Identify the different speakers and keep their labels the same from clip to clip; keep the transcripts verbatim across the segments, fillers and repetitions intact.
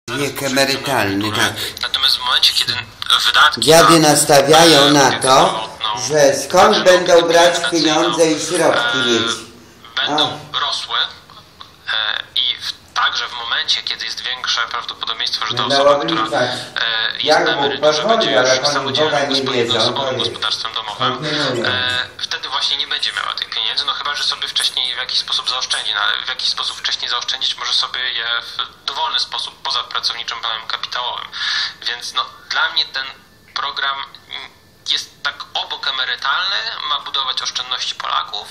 Speaker 1: Wiek emerytalny, tak.
Speaker 2: Natomiast w momencie, kiedy wydatki...
Speaker 1: Dziady nastawiają na to, że skąd będą brać pieniądze i środki mieć.
Speaker 2: Będą rosły i także w momencie, kiedy jest większe prawdopodobieństwo, że ta osoba, która jest na emeryturze, będzie już samodzielnym, jednoosobowym gospodarstwem domowym, wtedy właśnie nie będzie miała tych pieniędzy, no chyba, że sobie wcześniej w jakiś sposób zaoszczędzi, no, ale w jakiś sposób wcześniej zaoszczędzić może sobie je w dowolny sposób poza pracowniczym planem kapitałowym. Więc no, dla mnie ten program jest tak obok emerytalny, ma budować oszczędności Polaków.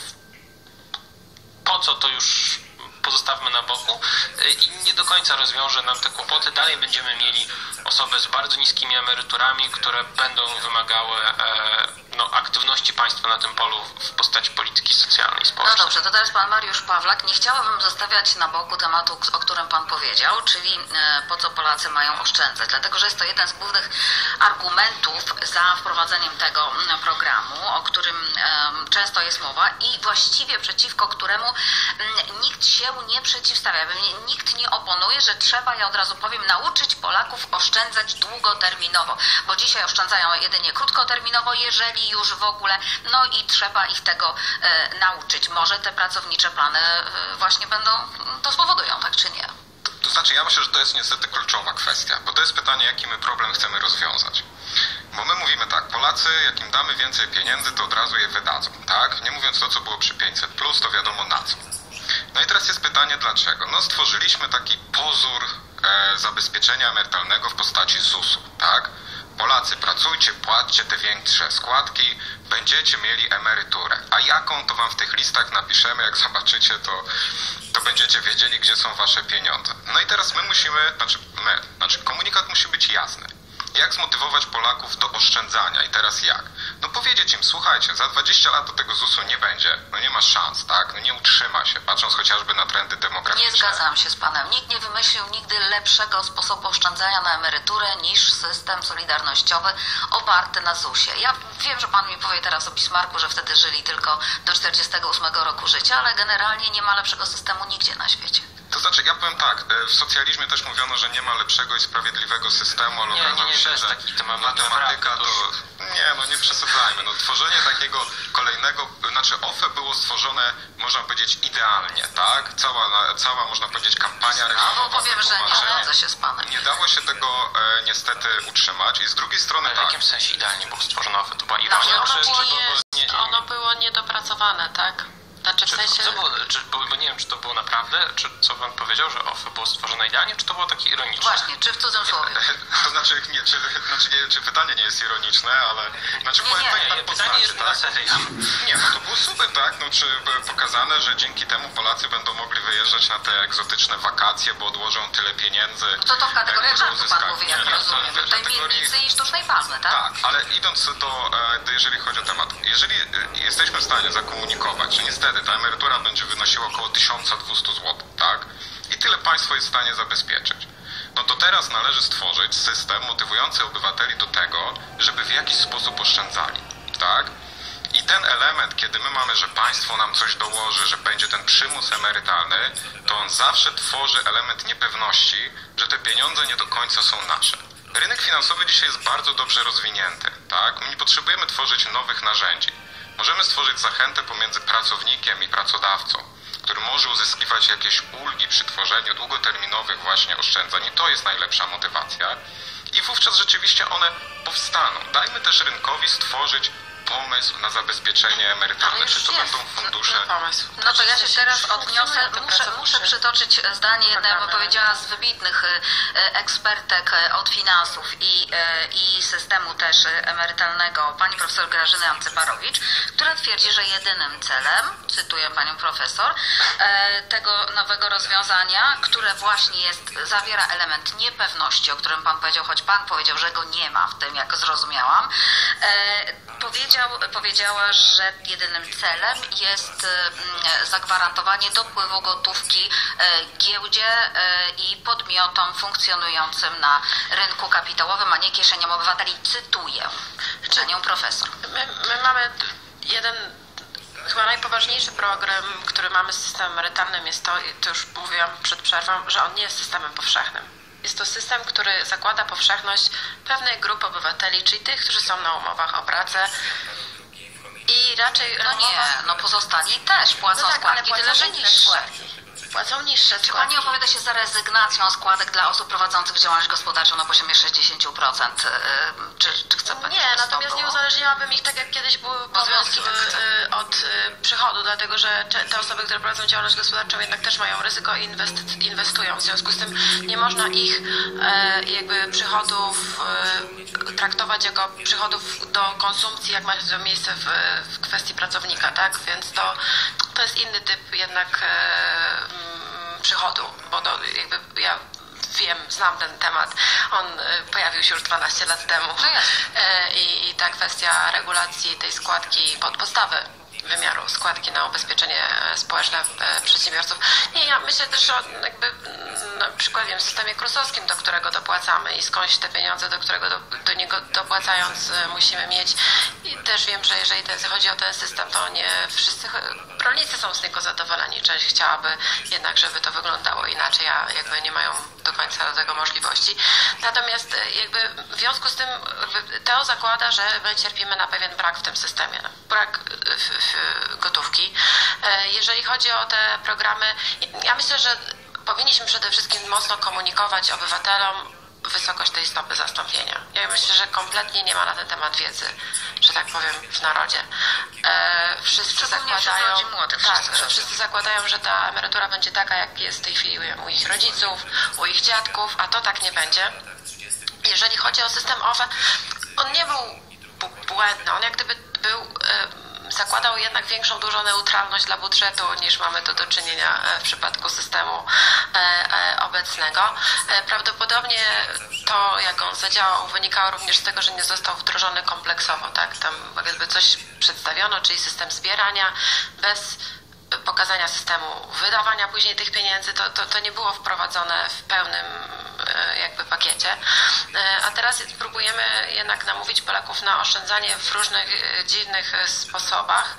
Speaker 2: Po co to już pozostawmy na boku i nie do końca rozwiąże nam te kłopoty. Dalej będziemy mieli osoby z bardzo niskimi emeryturami, które będą wymagały e, no, aktywności państwa na tym polu w postaci polityki socjalnej i społecznej.
Speaker 3: No dobrze, to teraz pan Mariusz Pawlak. Nie chciałabym zostawiać na boku tematu, o którym pan powiedział, czyli e, po co Polacy mają oszczędzać, dlatego że jest to jeden z głównych argumentów za wprowadzeniem tego programu, o którym e, często jest mowa i właściwie przeciwko któremu m, nikt się nie przeciwstawia. Nikt nie oponuje, że trzeba, ja od razu powiem, nauczyć Polaków oszczędzać długoterminowo, bo dzisiaj oszczędzają jedynie krótkoterminowo, jeżeli już w ogóle, no i trzeba ich tego e, nauczyć. Może te pracownicze plany e, właśnie będą, to spowodują, tak czy nie?
Speaker 4: To, to znaczy, ja myślę, że to jest niestety kluczowa kwestia, bo to jest pytanie, jaki my problem chcemy rozwiązać. Bo my mówimy tak, Polacy, jak im damy więcej pieniędzy, to od razu je wydadzą, tak? Nie mówiąc to, co było przy pięćset plus, to wiadomo na co. No i teraz jest pytanie, dlaczego? No stworzyliśmy taki pozór e, zabezpieczenia emerytalnego w postaci zusu, tak? Polacy, pracujcie, płaccie te większe składki, będziecie mieli emeryturę. A jaką, to wam w tych listach napiszemy, jak zobaczycie, to, to będziecie wiedzieli, gdzie są wasze pieniądze. No i teraz my musimy, znaczy my, znaczy komunikat musi być jasny. Jak zmotywować Polaków do oszczędzania i teraz jak? No powiedzieć im, słuchajcie, za dwadzieścia lat do tego zusu nie będzie, no nie ma szans, tak? No nie utrzyma się, patrząc chociażby na trendy demograficzne.
Speaker 3: Nie zgadzam się z panem. Nikt nie wymyślił nigdy lepszego sposobu oszczędzania na emeryturę niż system solidarnościowy oparty na zusie. Ja wiem, że pan mi powie teraz o Bismarcku, że wtedy żyli tylko do czterdziestego ósmego roku życia, ale generalnie nie ma lepszego systemu nigdzie na świecie.
Speaker 4: To znaczy, ja powiem tak, w socjalizmie też mówiono, że nie ma lepszego i sprawiedliwego systemu, ale okazało się, że matematyka to... Nie, no nie przesadzajmy. No, tworzenie takiego kolejnego... Znaczy, O F E było stworzone, można powiedzieć, idealnie, tak? Cała, cała można powiedzieć, kampania reklamowa.
Speaker 3: No, powiem, że nie zgadza się z panem.
Speaker 4: Nie dało się tego e, niestety utrzymać i z drugiej strony...
Speaker 2: Ale
Speaker 4: tak,
Speaker 2: w jakim sensie idealnie było stworzone O F E? To była ironia?
Speaker 5: Ono,
Speaker 2: Czy,
Speaker 5: było
Speaker 2: czy
Speaker 5: nie,
Speaker 2: nie,
Speaker 5: ono było niedopracowane, tak? Znaczy w
Speaker 2: Czy,
Speaker 5: sensie...
Speaker 2: co było, czy, bo nie wiem, czy to było naprawdę, czy co pan powiedział, że O F E było stworzone idealnie, czy to było takie ironiczne?
Speaker 3: Właśnie, czy w cudzysłowie?
Speaker 4: To znaczy, nie, czy, znaczy nie, czy pytanie nie jest ironiczne, ale... Znaczy,
Speaker 3: Nie, nie,
Speaker 4: powiem,
Speaker 2: nie,
Speaker 4: tak,
Speaker 2: pytanie jest na serio.
Speaker 4: Nie, no to było super, tak? No, czy pokazane, że dzięki temu Polacy będą mogli wyjeżdżać na te egzotyczne wakacje, bo odłożą tyle pieniędzy.
Speaker 3: To to w kategoriach żartu pan
Speaker 4: uzyskać.
Speaker 3: mówi, jak
Speaker 4: Nie,
Speaker 3: rozumiem.
Speaker 4: to-
Speaker 3: Tutaj
Speaker 4: kategorii-
Speaker 3: miednicy i sztucznej palmy, tak?
Speaker 4: Tak, ale idąc do, do, jeżeli chodzi o temat, jeżeli jesteśmy w stanie zakomunikować, że niestety ta emerytura będzie wynosiła około tysiąc dwieście złotych, tak? I tyle państwo jest w stanie zabezpieczyć. No to teraz należy stworzyć system motywujący obywateli do tego, żeby w jakiś sposób oszczędzali, tak? I ten element, kiedy my mamy, że państwo nam coś dołoży, że będzie ten przymus emerytalny, to on zawsze tworzy element niepewności, że te pieniądze nie do końca są nasze. Rynek finansowy dzisiaj jest bardzo dobrze rozwinięty, tak? My nie potrzebujemy tworzyć nowych narzędzi. Możemy stworzyć zachętę pomiędzy pracownikiem i pracodawcą, który może uzyskiwać jakieś ulgi przy tworzeniu długoterminowych właśnie oszczędzań i to jest najlepsza motywacja. I wówczas rzeczywiście one powstaną. Dajmy też rynkowi stworzyć pomysł na zabezpieczenie emerytalne, czy to będą fundusze.
Speaker 3: No to ja się teraz odniosę, muszę, muszę przytoczyć zdanie jednej, bym powiedziała, z wybitnych ekspertek od finansów i, i systemu też emerytalnego, pani profesor Grażyny Ancyparowicz, która twierdzi, że jedynym celem, cytuję panią profesor, tego nowego rozwiązania, które właśnie jest, zawiera element niepewności, o którym pan powiedział, choć pan powiedział, że go nie ma w tym, jak zrozumiałam, powiedział, powiedziała, że jedynym celem jest zagwarantowanie dopływu gotówki giełdzie i podmiotom funkcjonującym na rynku kapitałowym, a nie kieszeniom obywateli. Cytuję panią profesor.
Speaker 5: My, my mamy jeden, chyba najpoważniejszy problem, który mamy z systemem emerytalnym jest to, i to już mówiłam przed przerwą, że on nie jest systemem powszechnym. jest to system, który zakłada powszechność pewnej grupy obywateli, czyli tych, którzy są na umowach o pracę. I raczej...
Speaker 3: No nie, no pozostali też płacą
Speaker 5: no tak,
Speaker 3: składki,
Speaker 5: ale
Speaker 3: tyle że
Speaker 5: niższe
Speaker 3: niższe.
Speaker 5: składki. Płacą niższe
Speaker 3: Czy
Speaker 5: składki.
Speaker 3: Pani opowiada się za rezygnacją składek dla osób prowadzących działalność gospodarczą na poziomie sześćdziesiąt procent? Czy, czy chce Pani,
Speaker 5: Nie,
Speaker 3: żeby to
Speaker 5: natomiast
Speaker 3: było?
Speaker 5: nie uzależniałabym ich tak jak kiedyś były
Speaker 3: związki
Speaker 5: powiązki
Speaker 3: tak chcą.
Speaker 5: y, od y, przychodu, dlatego że cze- te osoby, które prowadzą działalność gospodarczą jednak też mają ryzyko i inwesty- inwestują. W związku z tym nie można ich e, jakby przychodów e, traktować jako przychodów do konsumpcji, jak ma to miejsce w, w kwestii pracownika, tak? Więc to, to jest inny typ jednak e, przychodu, bo to jakby ja wiem, znam ten temat. On y, pojawił się już dwanaście lat temu.
Speaker 3: No jasne.
Speaker 5: E, i, I ta kwestia regulacji tej składki pod podstawy wymiaru składki na ubezpieczenie e, społeczne e, przedsiębiorców. Nie, ja myślę też o jakby mm, na przykład wiem, systemie krusowskim, do którego dopłacamy i skądś te pieniądze, do którego do, do niego dopłacając e, musimy mieć. I też wiem, że jeżeli ten, chodzi o ten system, to nie wszyscy rolnicy są z niego zadowoleni. Część chciałaby jednak, żeby to wyglądało inaczej, a jakby nie mają do końca do tego możliwości. Natomiast e, jakby w związku z tym jakby Teo zakłada, że my cierpimy na pewien brak w tym systemie. Brak w, w gotówki. Jeżeli chodzi o te programy, ja myślę, że powinniśmy przede wszystkim mocno komunikować obywatelom wysokość tej stopy zastąpienia. Ja myślę, że kompletnie nie ma na ten temat wiedzy, że tak powiem, w narodzie. Wszyscy zakładają, tak, wszyscy zakładają, że ta emerytura będzie taka, jak jest w tej chwili u ich rodziców, u ich dziadków, a to tak nie będzie. Jeżeli chodzi o system O F E, on nie był błędny, on jak gdyby był zakładał jednak większą dużą neutralność dla budżetu niż mamy to do czynienia w przypadku systemu obecnego. Prawdopodobnie to, jak on zadziałał, wynikało również z tego, że nie został wdrożony kompleksowo, tak? Tam jakby coś przedstawiono, czyli system zbierania bez pokazania systemu wydawania później tych pieniędzy, to, to, to nie było wprowadzone w pełnym jakby pakiecie. A teraz próbujemy jednak namówić Polaków na oszczędzanie w różnych dziwnych sposobach.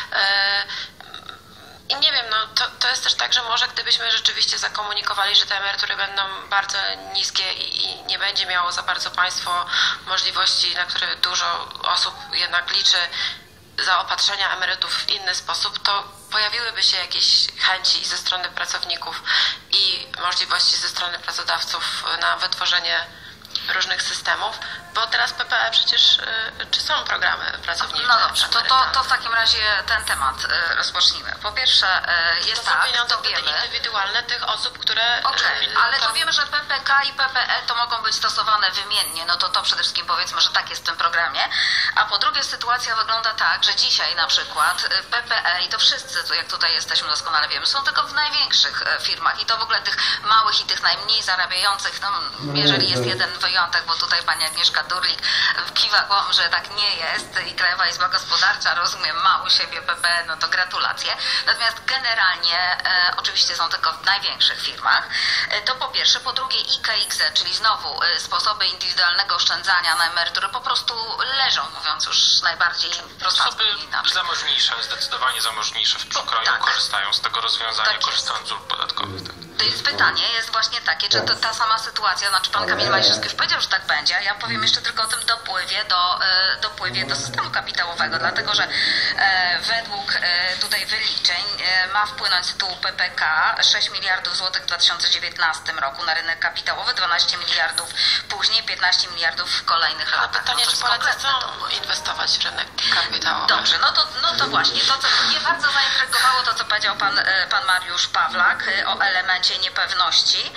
Speaker 5: I nie wiem, no to, to jest też tak, że może gdybyśmy rzeczywiście zakomunikowali, że te emerytury będą bardzo niskie i, i nie będzie miało za bardzo państwo możliwości, na które dużo osób jednak liczy, zaopatrzenia emerytów w inny sposób, to pojawiłyby się jakieś chęci ze strony pracowników i możliwości ze strony pracodawców na wytworzenie różnych systemów, bo teraz P P E przecież, czy są programy pracownicze?
Speaker 3: No dobrze, to, to, to w takim razie ten temat rozpocznijmy. Po pierwsze jest
Speaker 5: to są
Speaker 3: tak,
Speaker 5: pieniądze
Speaker 3: to wiemy,
Speaker 5: indywidualne tych osób, które...
Speaker 3: Okej, okay, ale to wiemy, że P P K i P P E to mogą być stosowane wymiennie, no to to przede wszystkim powiedzmy, że tak jest w tym programie. A po drugie sytuacja wygląda tak, że dzisiaj na przykład P P E i to wszyscy, jak tutaj jesteśmy doskonale wiemy, są tylko w największych firmach i to w ogóle tych małych i tych najmniej zarabiających, no jeżeli jest jeden wyjątek, bo tutaj pani Agnieszka Durlik kiwa głową, że tak nie jest i Krajowa Izba Gospodarcza, rozumiem, ma u siebie P P E, no to gratulacje. Natomiast generalnie e, oczywiście są tylko w największych firmach. E, to po pierwsze. Po drugie I K X E, czyli znowu e, sposoby indywidualnego oszczędzania na emerytury po prostu leżą, mówiąc już najbardziej prostacko.
Speaker 2: Osoby zamożniejsze, zdecydowanie zamożniejsze w przekroju
Speaker 3: tak.
Speaker 2: korzystają z tego rozwiązania,
Speaker 3: tak
Speaker 2: korzystając z ulg podatkowych. Tak.
Speaker 3: To jest pytanie, jest właśnie takie, czy to, ta sama sytuacja, znaczy pan Kamil Maliszewski już powiedział, że tak będzie, a ja powiem jeszcze tylko o tym dopływie do, e, dopływie do systemu kapitałowego, dlatego że e, według e, tutaj wyliczeń e, ma wpłynąć z tytułu P P K sześć miliardów złotych w dwa tysiące dziewiętnastym roku na rynek kapitałowy, dwanaście miliardów później, piętnaście miliardów w kolejnych
Speaker 5: Ale
Speaker 3: latach.
Speaker 5: pytanie,
Speaker 3: no
Speaker 5: czy Polacy chcą inwestować w rynek kapitałowy?
Speaker 3: Dobrze, no to, no to właśnie, to co mnie bardzo zaintrygowało, to co powiedział pan, pan Mariusz Pawlak o elemencie niepewności.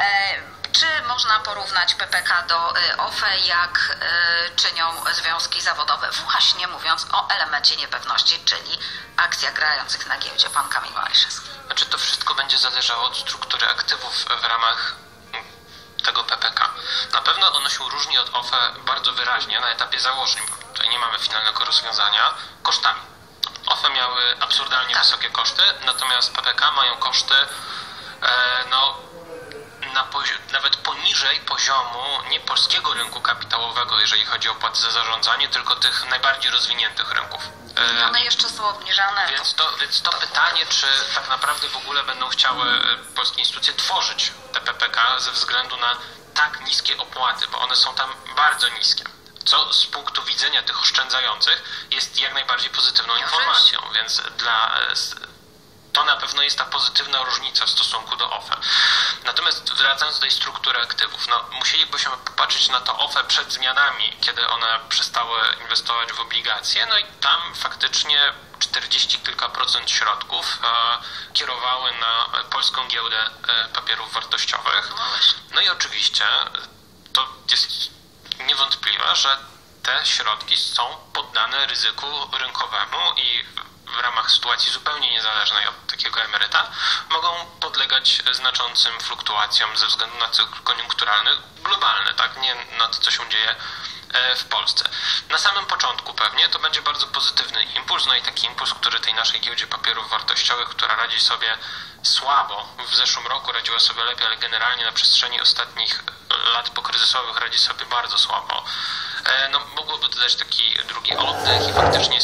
Speaker 3: Czy można porównać P P K do O F E, jak czynią związki zawodowe? Właśnie mówiąc o elemencie niepewności, czyli akcja grających na giełdzie. Pan Kamil Maliszewski.
Speaker 2: Znaczy to wszystko będzie zależało od struktury aktywów w ramach tego P P K. Na pewno ono się różni od O F E bardzo wyraźnie na etapie założeń, bo tutaj nie mamy finalnego rozwiązania, kosztami. O F E miały absurdalnie tak. wysokie koszty, natomiast P P K mają koszty e, no na pozi- nawet poniżej poziomu nie polskiego rynku kapitałowego, jeżeli chodzi o opłaty za zarządzanie, tylko tych najbardziej rozwiniętych rynków.
Speaker 3: I one jeszcze są obniżane.
Speaker 2: Więc to, więc to pytanie, czy tak naprawdę w ogóle będą chciały polskie instytucje tworzyć te P P K ze względu na tak niskie opłaty, bo one są tam bardzo niskie. Co z punktu widzenia tych oszczędzających jest jak najbardziej pozytywną informacją, więc dla... To na pewno jest ta pozytywna różnica w stosunku do O F E. Natomiast wracając do tej struktury aktywów, no musielibyśmy popatrzeć na to O F E przed zmianami, kiedy one przestały inwestować w obligacje, no i tam faktycznie czterdzieści kilka procent środków e, kierowały na polską giełdę e, papierów wartościowych. No i oczywiście to jest niewątpliwe, że te środki są poddane ryzyku rynkowemu i w ramach sytuacji zupełnie niezależnej od takiego emeryta mogą podlegać znaczącym fluktuacjom ze względu na cykl koniunkturalny globalny, tak? Nie na to, co się dzieje w Polsce. Na samym początku pewnie to będzie bardzo pozytywny impuls, no i taki impuls, który tej naszej giełdzie papierów wartościowych, która radzi sobie słabo, w zeszłym roku radziła sobie lepiej, ale generalnie na przestrzeni ostatnich lat pokryzysowych radzi sobie bardzo słabo, no mogłoby to dać taki drugi oddech i faktycznie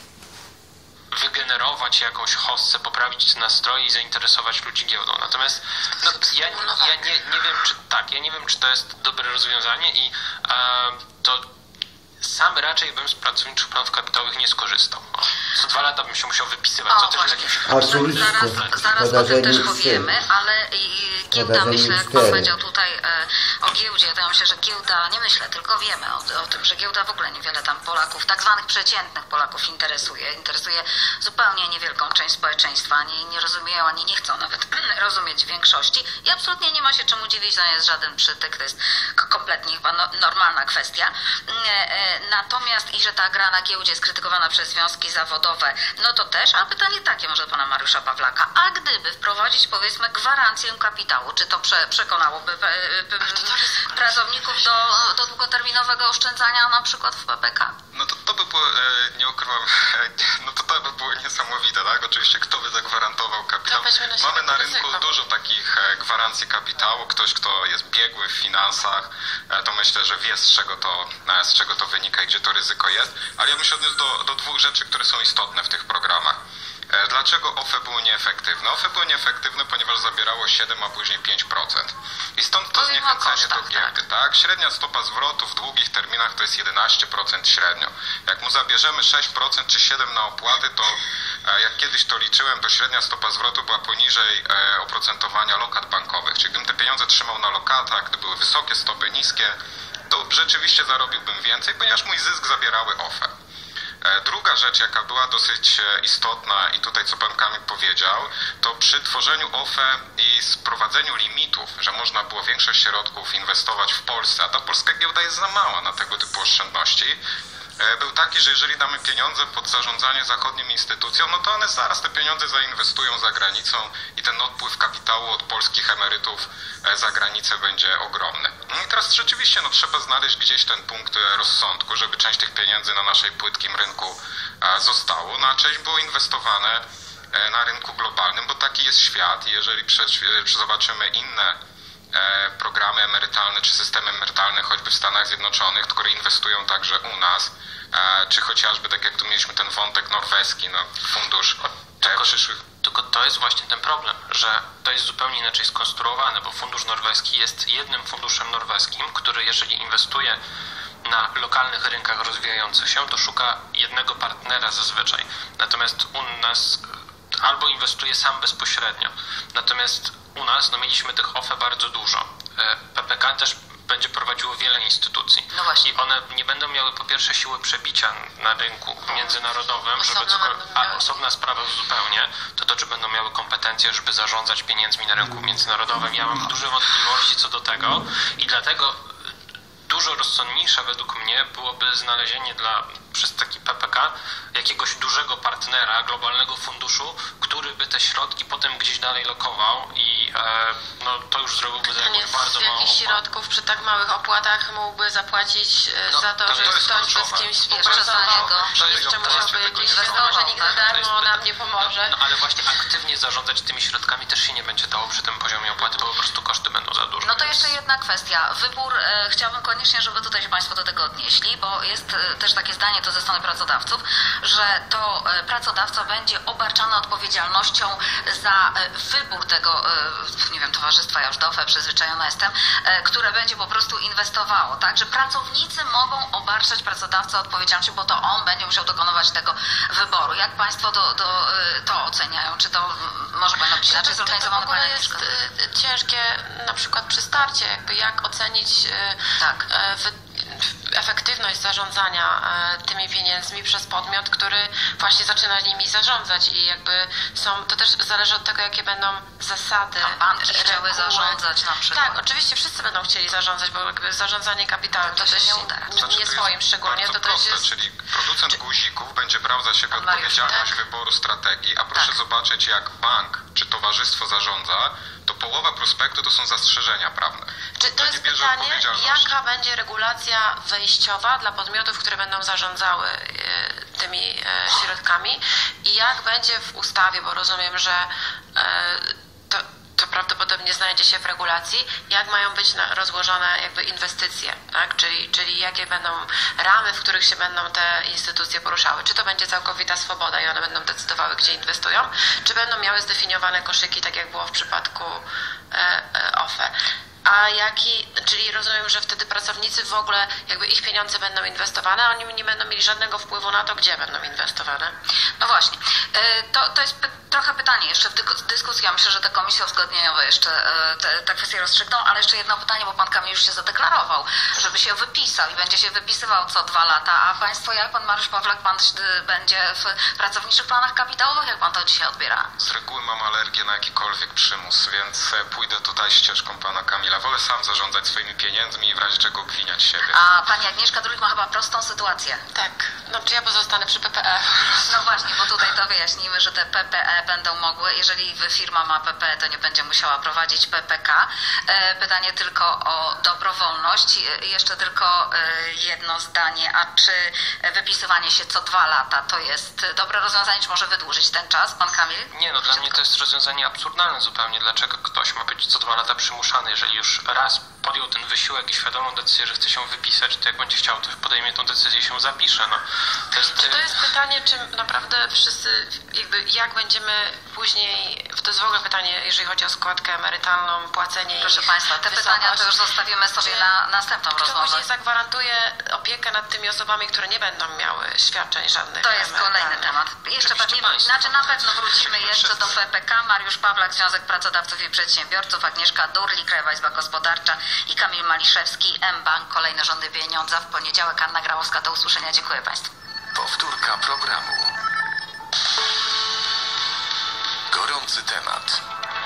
Speaker 2: wygenerować jakąś hossę, poprawić nastroje i zainteresować ludzi giełdą. Natomiast no, ja, ja nie, nie wiem, czy tak, ja nie wiem, czy to jest dobre rozwiązanie i e, to sam raczej bym z pracowniczych planów kapitałowych nie skorzystał. O, co dwa lata bym się musiał wypisywać,
Speaker 3: o,
Speaker 2: co też jest jakimś...
Speaker 1: Oczywiście.
Speaker 3: Zaraz, zaraz o tym też powiemy, ale giełda, myślę, jak pan powiedział tutaj e, o giełdzie, to ja myślę, że giełda, nie myślę, tylko wiemy o, o tym, że giełda w ogóle niewiele tam Polaków, tak zwanych przeciętnych Polaków interesuje. Interesuje zupełnie niewielką część społeczeństwa. Ani nie rozumieją, ani nie chcą nawet rozumieć większości i absolutnie nie ma się czemu dziwić, to nie jest żaden przytyk, to jest kompletnie chyba no, normalna kwestia. E, natomiast i że ta gra na giełdzie jest krytykowana przez związki zawodowe, no to też, a pytanie takie może do pana Mariusza Pawlaka, a gdyby wprowadzić powiedzmy gwarancję kapitału, czy to prze, przekonałoby p, p, pracowników do, do długoterminowego oszczędzania na przykład w P P K?
Speaker 4: No to, to by było, nie ukrywam, no to, to by było niesamowite, tak? Oczywiście kto by zagwarantował kapitał? Mamy na rynku dużo takich gwarancji kapitału, ktoś kto jest biegły w finansach, to myślę, że wie z czego to, z czego to wynika i gdzie to ryzyko jest, ale ja bym się odniósł do, do dwóch rzeczy, które są istotne w tych programach. Dlaczego O F E było nieefektywne? O F E było nieefektywne, ponieważ zabierało siedem, a później pięć procent. I stąd to zniechęcenie do giełdy, tak? Średnia stopa zwrotu w długich terminach to jest jedenaście procent średnio. Jak mu zabierzemy sześć procent czy siedem procent na opłaty, to jak kiedyś to liczyłem, to średnia stopa zwrotu była poniżej oprocentowania lokat bankowych. Czyli gdybym te pieniądze trzymał na lokatach, gdy były wysokie stopy, niskie, to rzeczywiście zarobiłbym więcej, ponieważ mój zysk zabierały O F E. Druga rzecz, jaka była dosyć istotna i tutaj co pan Kamil powiedział, to przy tworzeniu O F E i sprowadzeniu limitów, że można było większość środków inwestować w Polsce, a ta polska giełda jest za mała na tego typu oszczędności, był taki, że jeżeli damy pieniądze pod zarządzanie zachodnim instytucjom, no to one zaraz te pieniądze zainwestują za granicą i ten odpływ kapitału od polskich emerytów za granicę będzie ogromny. No i teraz rzeczywiście no, trzeba znaleźć gdzieś ten punkt rozsądku, żeby część tych pieniędzy na naszej płytkim rynku zostało, no a część było inwestowane na rynku globalnym, bo taki jest świat i jeżeli zobaczymy inne programy emerytalne czy systemy emerytalne choćby w Stanach Zjednoczonych, które inwestują także u nas, czy chociażby tak jak tu mieliśmy ten wątek norweski, no, fundusz
Speaker 2: tylko,
Speaker 4: przyszłych...
Speaker 2: Tylko to jest właśnie ten problem, że to jest zupełnie inaczej skonstruowane, bo fundusz norweski jest jednym funduszem norweskim, który jeżeli inwestuje na lokalnych rynkach rozwijających się, to szuka jednego partnera zazwyczaj. Natomiast u nas albo inwestuje sam bezpośrednio. Natomiast u nas no, mieliśmy tych O F E bardzo dużo. P P K też będzie prowadziło wiele instytucji.
Speaker 3: No właśnie.
Speaker 2: I one nie będą miały po pierwsze siły przebicia na rynku międzynarodowym, żeby cokolwiek, a osobna sprawa zupełnie, to to, czy będą miały kompetencje, żeby zarządzać pieniędzmi na rynku międzynarodowym. Ja mam duże wątpliwości co do tego i dlatego dużo rozsądniejsze według mnie byłoby znalezienie dla, przez taki P P K jakiegoś dużego partnera, globalnego funduszu, który by te środki potem gdzieś dalej lokował i e, no, to już zrobiłby za jakąś bardzo małą
Speaker 5: opłatę. Środków przy tak małych opłatach mógłby zapłacić
Speaker 2: no,
Speaker 5: za to,
Speaker 2: to
Speaker 5: że
Speaker 2: to
Speaker 5: ktoś by z kimś współpracował. Jeszcze musiałby jakieś wiadomo, że nikt za darmo nam nie pomoże.
Speaker 2: No, no ale właśnie aktywnie zarządzać tymi środkami też się nie będzie dało przy tym poziomie opłaty, bo po prostu koszty będą za duże.
Speaker 3: No to jeszcze jedna kwestia. Wybór, e, chciałbym koniecznie, żeby tutaj się Państwo do tego odnieśli, bo jest e, też takie zdanie, to to ze strony pracodawców, że to pracodawca będzie obarczany odpowiedzialnością za wybór tego, nie wiem, towarzystwa, ja już do O F E przyzwyczajona jestem, które będzie po prostu inwestowało, tak? Że pracownicy mogą obarczać pracodawcę odpowiedzialnością, bo to on będzie musiał dokonywać tego wyboru. Jak Państwo do, do, to oceniają? Czy to może będą być inaczej zorganizowane?
Speaker 5: To w ogóle jest ciężkie, na przykład przy starcie, jakby jak ocenić
Speaker 3: tak.
Speaker 5: efektywność zarządzania tymi pieniędzmi przez podmiot, który właśnie zaczyna nimi zarządzać i jakby są, to też zależy od tego, jakie będą zasady.
Speaker 3: A banki chciały zarządzać na przykład.
Speaker 5: Tak, oczywiście wszyscy będą chcieli zarządzać, bo jakby zarządzanie kapitałem to, to też nie,
Speaker 4: znaczy,
Speaker 5: nie
Speaker 4: to
Speaker 5: swoim szczególnie.
Speaker 4: To,
Speaker 5: to
Speaker 4: proste,
Speaker 5: jest...
Speaker 4: czyli producent
Speaker 5: czy...
Speaker 4: guzików będzie brał za siebie
Speaker 5: Mariusz,
Speaker 4: odpowiedzialność
Speaker 5: tak?
Speaker 4: wyboru strategii, a proszę
Speaker 5: tak.
Speaker 4: zobaczyć, jak bank czy towarzystwo zarządza, to połowa prospektu to są zastrzeżenia prawne.
Speaker 5: Czy to jest pytanie, jaka będzie regulacja wejściowa dla podmiotów, które będą zarządzały e, tymi e, środkami i jak będzie w ustawie, bo rozumiem, że e, to, to prawdopodobnie znajdzie się w regulacji, jak mają być na, rozłożone jakby inwestycje, tak? czyli, czyli jakie będą ramy, w których się będą te instytucje poruszały. Czy to będzie całkowita swoboda i one będą decydowały, gdzie inwestują, czy będą miały zdefiniowane koszyki, tak jak było w przypadku e, e, O F E. A jaki, czyli rozumiem, że wtedy pracownicy w ogóle, jakby ich pieniądze będą inwestowane, a oni nie będą mieli żadnego wpływu na to, gdzie będą inwestowane.
Speaker 3: No właśnie. To, to jest py- trochę pytanie jeszcze w dyskusji. Ja myślę, że te komisje uzgodnieniowe jeszcze te, te kwestie rozstrzygną, ale jeszcze jedno pytanie, bo pan Kamil już się zadeklarował, żeby się wypisał i będzie się wypisywał co dwa lata. A państwo, jak pan Mariusz Pawlak, pan będzie w pracowniczych planach kapitałowych? Jak pan to dzisiaj odbiera?
Speaker 4: Z reguły mam alergię na jakikolwiek przymus, więc pójdę tutaj ścieżką pana Kamila. Wolę sam zarządzać swoimi pieniędzmi i w razie czego obwiniać siebie.
Speaker 3: A pani Agnieszka Drulik ma chyba prostą sytuację.
Speaker 5: Tak, no czy ja pozostanę przy P P E?
Speaker 3: No właśnie, bo tutaj to wyjaśnijmy, że te P P E będą mogły, jeżeli firma ma P P E, to nie będzie musiała prowadzić P P K. Pytanie tylko o dobrowolność. Jeszcze tylko jedno zdanie, a czy wypisywanie się co dwa lata to jest dobre rozwiązanie, czy może wydłużyć ten czas, pan Kamil?
Speaker 2: Nie, no dla mnie to jest rozwiązanie absurdalne zupełnie. Dlaczego ktoś ma być co dwa lata przymuszany, jeżeli już raz podjął ten wysiłek i świadomą decyzję, że chce się wypisać, to jak będzie chciał, to podejmie tą decyzję i się zapisze. No, to jest...
Speaker 5: Czy to jest pytanie, czy naprawdę wszyscy, jakby jak będziemy później, to jest w ogóle pytanie, jeżeli chodzi o składkę emerytalną, płacenie.
Speaker 3: Proszę Państwa, te pytania to już zostawimy sobie na następną
Speaker 5: kto
Speaker 3: rozmowę.
Speaker 5: Kto później zagwarantuje opiekę nad tymi osobami, które nie będą miały świadczeń żadnych?
Speaker 3: To jest kolejny temat. Jeszcze pewnie, znaczy na pewno wrócimy jeszcze do P P K. Mariusz Pawlak, Związek Pracodawców i Przedsiębiorców, Agnieszka Durlik, Krajowa Izba Gospodarcza i Kamil Maliszewski, mBank. Kolejne rządy pieniądza w poniedziałek. Anna Grałowska, do usłyszenia. Dziękuję Państwu.
Speaker 6: Powtórka programu. Gorący temat.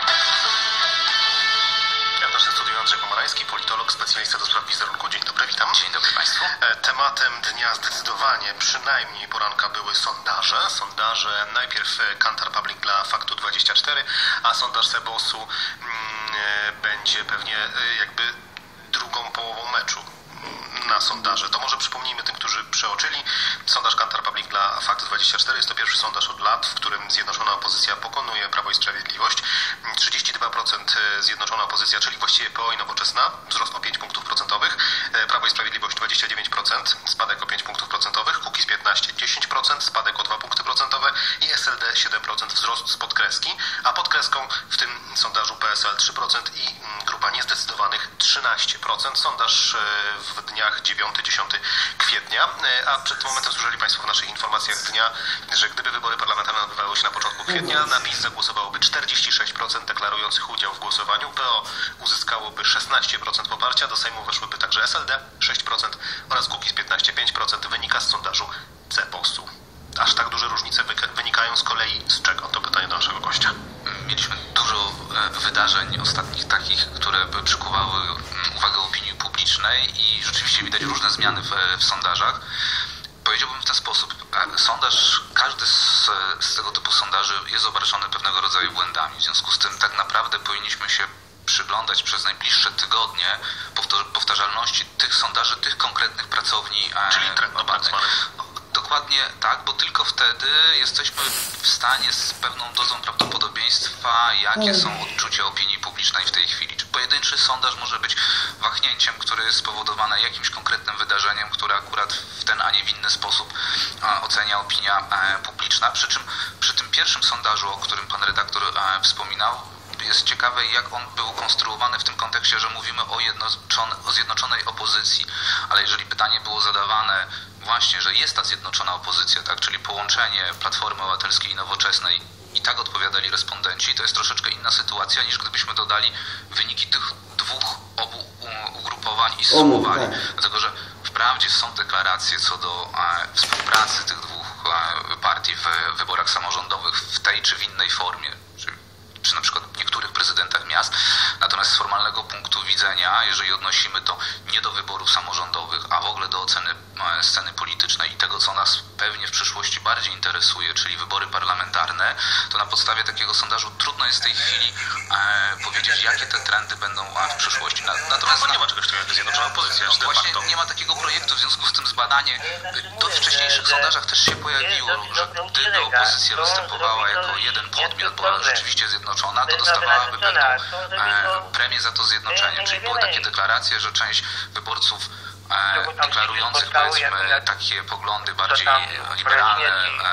Speaker 7: Janosz Studiujący Pomarański, politolog, specjalista do spraw wizerunku. Dzień dobry, witam.
Speaker 6: Dzień dobry Państwu.
Speaker 7: Tematem dnia zdecydowanie, przynajmniej poranka, były sondaże. Sondaże najpierw Kantar Public dla Faktu dwadzieścia cztery, a sondaż Sebosu mm, będzie pewnie jakby drugą połową meczu na sondaże. To może przypomnijmy tym, którzy przeoczyli. Sondaż Kantar Public dla Faktu dwadzieścia cztery jest to pierwszy sondaż od lat, w którym Zjednoczona Opozycja pokonuje Prawo i Sprawiedliwość. trzydzieści dwa procent Zjednoczona Opozycja, czyli właściwie P O i Nowoczesna, wzrost o pięć punktów procentowych. Prawo i Sprawiedliwość dwadzieścia dziewięć procent, spadek o pięć punktów procentowych. Kukiz piętnaście dziesięć procent, spadek o dwa punkty procentowe i S L D siedem procent, wzrost spod kreski. A pod kreską w tym sondażu P S L trzy procent i grupa niezdecydowanych trzynaście procent. Sondaż w dniach dziewiątego do dziesiątego kwietnia. A przed momentem słyszeli Państwo w naszych informacjach dnia, że gdyby wybory parlamentarne odbywały się na początku kwietnia, na PiS zagłosowałoby czterdzieści sześć procent deklarujących udział w głosowaniu. P O uzyskałoby szesnaście procent poparcia, do Sejmu weszłyby także S L D sześć procent oraz Kukiz piętnaście pięć procent, wynika z sondażu Cebosu. Aż tak duże różnice wynikają z kolei z czego? To pytanie do naszego gościa.
Speaker 6: Mieliśmy dużo wydarzeń ostatnich takich, które by przykuwały uwagę opinii publicznej i rzeczywiście widać różne zmiany w, w sondażach. Powiedziałbym w ten sposób. Sondaż, każdy z, z tego typu sondaży jest obarczony pewnego rodzaju błędami. W związku z tym tak naprawdę powinniśmy się przyglądać przez najbliższe tygodnie powtarzalności tych sondaży, tych konkretnych pracowni.
Speaker 7: Czyli trend badnych.
Speaker 6: Dokładnie tak, bo tylko wtedy jesteśmy w stanie z pewną dozą prawdopodobieństwa, jakie są odczucia opinii publicznej w tej chwili. Czy pojedynczy sondaż może być wahnięciem, który jest spowodowane jakimś konkretnym wydarzeniem, które akurat w ten, a nie w inny sposób ocenia opinia publiczna. Przy czym przy tym pierwszym sondażu, o którym pan redaktor wspominał, jest ciekawe, jak on był konstruowany w tym kontekście, że mówimy o, o zjednoczonej opozycji, ale jeżeli pytanie było zadawane właśnie, że jest ta zjednoczona opozycja, tak, czyli połączenie Platformy Obywatelskiej i Nowoczesnej, i tak odpowiadali respondenci, to jest troszeczkę inna sytuacja, niż gdybyśmy dodali wyniki tych dwóch obu ugrupowań i sumowali. Dlatego, że wprawdzie są deklaracje co do e, współpracy tych dwóch e, partii w wyborach samorządowych w tej czy w innej formie, czy, czy na przykład w niektórych prezydentach miast. Natomiast z formalnego punktu widzenia, jeżeli odnosimy to nie do wyborów samorządowych, a w ogóle do oceny e, sceny politycznej i tego, co nas pewnie w przyszłości bardziej interesuje, czyli wybory parlamentarne, to na podstawie takiego sondażu trudno jest w tej chwili e, powiedzieć, jakie te trendy będą w przyszłości. Na, natomiast
Speaker 7: no, nie ma czegoś takiego jak zjednoczona opozycja.
Speaker 6: No, właśnie nie ma takiego projektu, w związku z tym zbadanie, to w wcześniejszych sondażach też się pojawiło, że gdyby opozycja występowała jako jeden podmiot, była rzeczywiście zjednoczona, to dostawałaby pewną e, premię za to zjednoczenie. Czyli były takie deklaracje, że część wyborców e, deklarujących, powiedzmy, takie poglądy bardziej liberalne,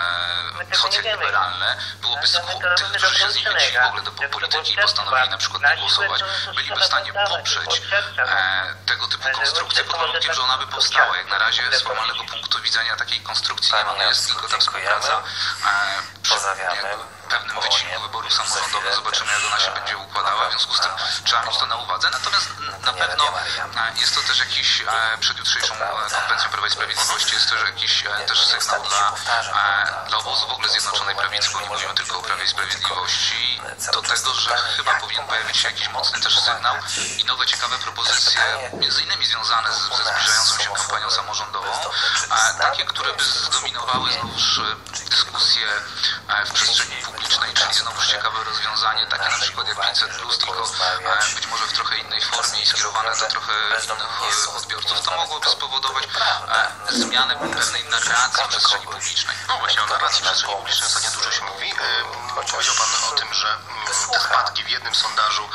Speaker 6: e, socjaliberalne, byłoby skłonnych, tych, którzy się zniechęcili w ogóle do polityki i postanowili na przykład nie głosować, byliby w stanie poprzeć e, tego typu konstrukcję pod warunkiem, że ona by powstała. Jak na razie z formalnego punktu widzenia takiej konstrukcji nie ma, no jest tylko ta współpraca e, przy pewnym wycinku wyborów samorządowych. Zobaczymy, jak ona się będzie układała, w związku z tym trzeba mieć to na uwadze. Natomiast na pewno jest to też jakiś, przed jutrzejszą konwencją Prawa i Sprawiedliwości, jest też jakiś też sygnał dla, dla obozu w ogóle Zjednoczonej Prawicy, bo nie mówimy tylko o Prawie i Sprawiedliwości, do tego, że chyba powinien pojawić się jakiś mocny też sygnał i nowe ciekawe propozycje, między innymi związane z, ze zbliżającą się kampanią samorządową, takie, które by zdominowały znowuż dyskusję w przestrzeni publicznej, czyli znowuż ciekawe rozwiązanie, takie na przykład jak pięćset plus, tylko być może w trochę innej formie i skierowane do trochę innych odbiorców. To mogłoby spowodować zmianę pewnej narracji w przestrzeni publicznej.
Speaker 7: No właśnie, o narracji w przestrzeni publicznej ostatnio dużo się mówi. Powiedział Pan o tym, że te spadki w jednym sondażu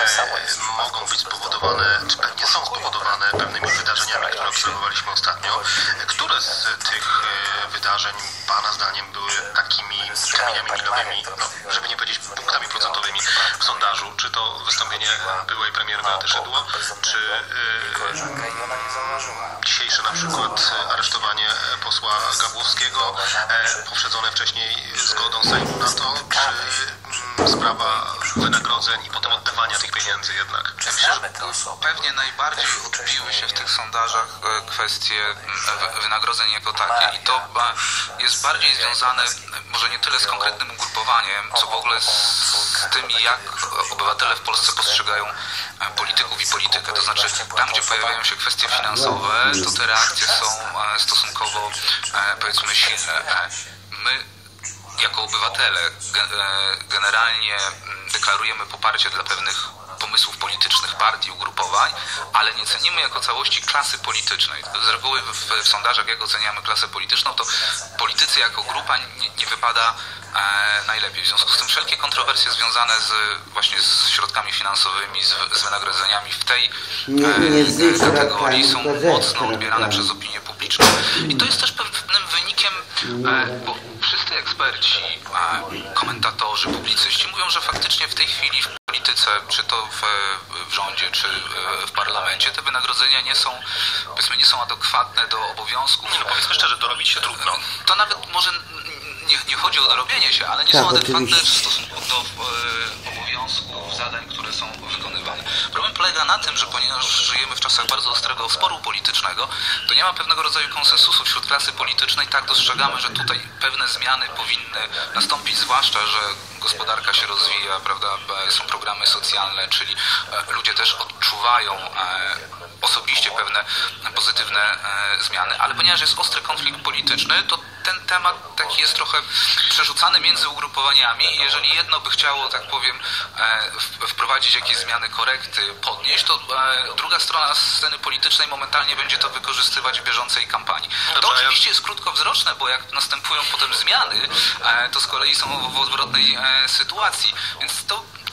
Speaker 7: mogą być spowodowane, czy pewnie są spowodowane pewnymi wydarzeniami, które obserwowaliśmy ostatnio. Które z tych wydarzeń Pana zdaniem były takimi kamieniami milowymi, no, żeby nie powiedzieć punktami procentowymi w sondażu? Czy to wystąpienie byłej premier Beaty Szydło, czy yy, dzisiejsze na przykład aresztowanie posła Gawłowskiego, e, poprzedzone wcześniej zgodą Sejmu na to, czy yy, sprawa wynagrodzeń i potem oddawania tych pieniędzy jednak?
Speaker 6: Ja myślę, że pewnie najbardziej odbiły się w tych sondażach kwestie wynagrodzeń jako takie i to jest bardziej związane może nie tyle z konkretnym ugrupowaniem, co w ogóle z, z tym, jak obywatele w Polsce postrzegają polityków i politykę. To znaczy tam, gdzie pojawiają się kwestie finansowe, to te reakcje są stosunkowo, powiedzmy, silne. My jako obywatele generalnie deklarujemy poparcie dla pewnych pomysłów politycznych, partii, ugrupowań, ale nie cenimy jako całości klasy politycznej. Z reguły w, w sondażach, jak oceniamy klasę polityczną, to politycy jako grupa nie, nie wypada e, najlepiej. W związku z tym wszelkie kontrowersje związane z właśnie z środkami finansowymi, z, z wynagrodzeniami w tej e, kategorii są mocno odbierane przez opinię publiczną. I to jest też pewnym wynikiem, e, bo wszyscy eksperci, e, komentatorzy, publicyści mówią, że faktycznie w tej chwili w polityce, czy to w, w rządzie, czy w parlamencie, te wynagrodzenia nie są, powiedzmy, nie są adekwatne do obowiązków.
Speaker 7: No powiedzmy szczerze, dorobić się trudno.
Speaker 6: To nawet może nie, nie chodzi o dorobienie się, ale nie tak, są adekwatne oczywiście w stosunku do e, obowiązków, zadań, które są wykonywane. Problem polega na tym, że ponieważ żyjemy w czasach bardzo ostrego sporu politycznego, to nie ma pewnego rodzaju konsensusu wśród klasy politycznej. Tak dostrzegamy, że tutaj pewne zmiany powinny nastąpić, zwłaszcza, że gospodarka się rozwija, prawda, są programy socjalne, czyli ludzie też odczuwają osobiście pewne pozytywne zmiany, ale ponieważ jest ostry konflikt polityczny, to ten temat taki jest trochę przerzucany między ugrupowaniami i jeżeli jedno by chciało, tak powiem, wprowadzić jakieś zmiany, korekty, podnieść, to druga strona sceny politycznej momentalnie będzie to wykorzystywać w bieżącej kampanii. To oczywiście jest krótkowzroczne, bo jak następują potem zmiany, to z kolei są w odwrotnej sytuacji, więc to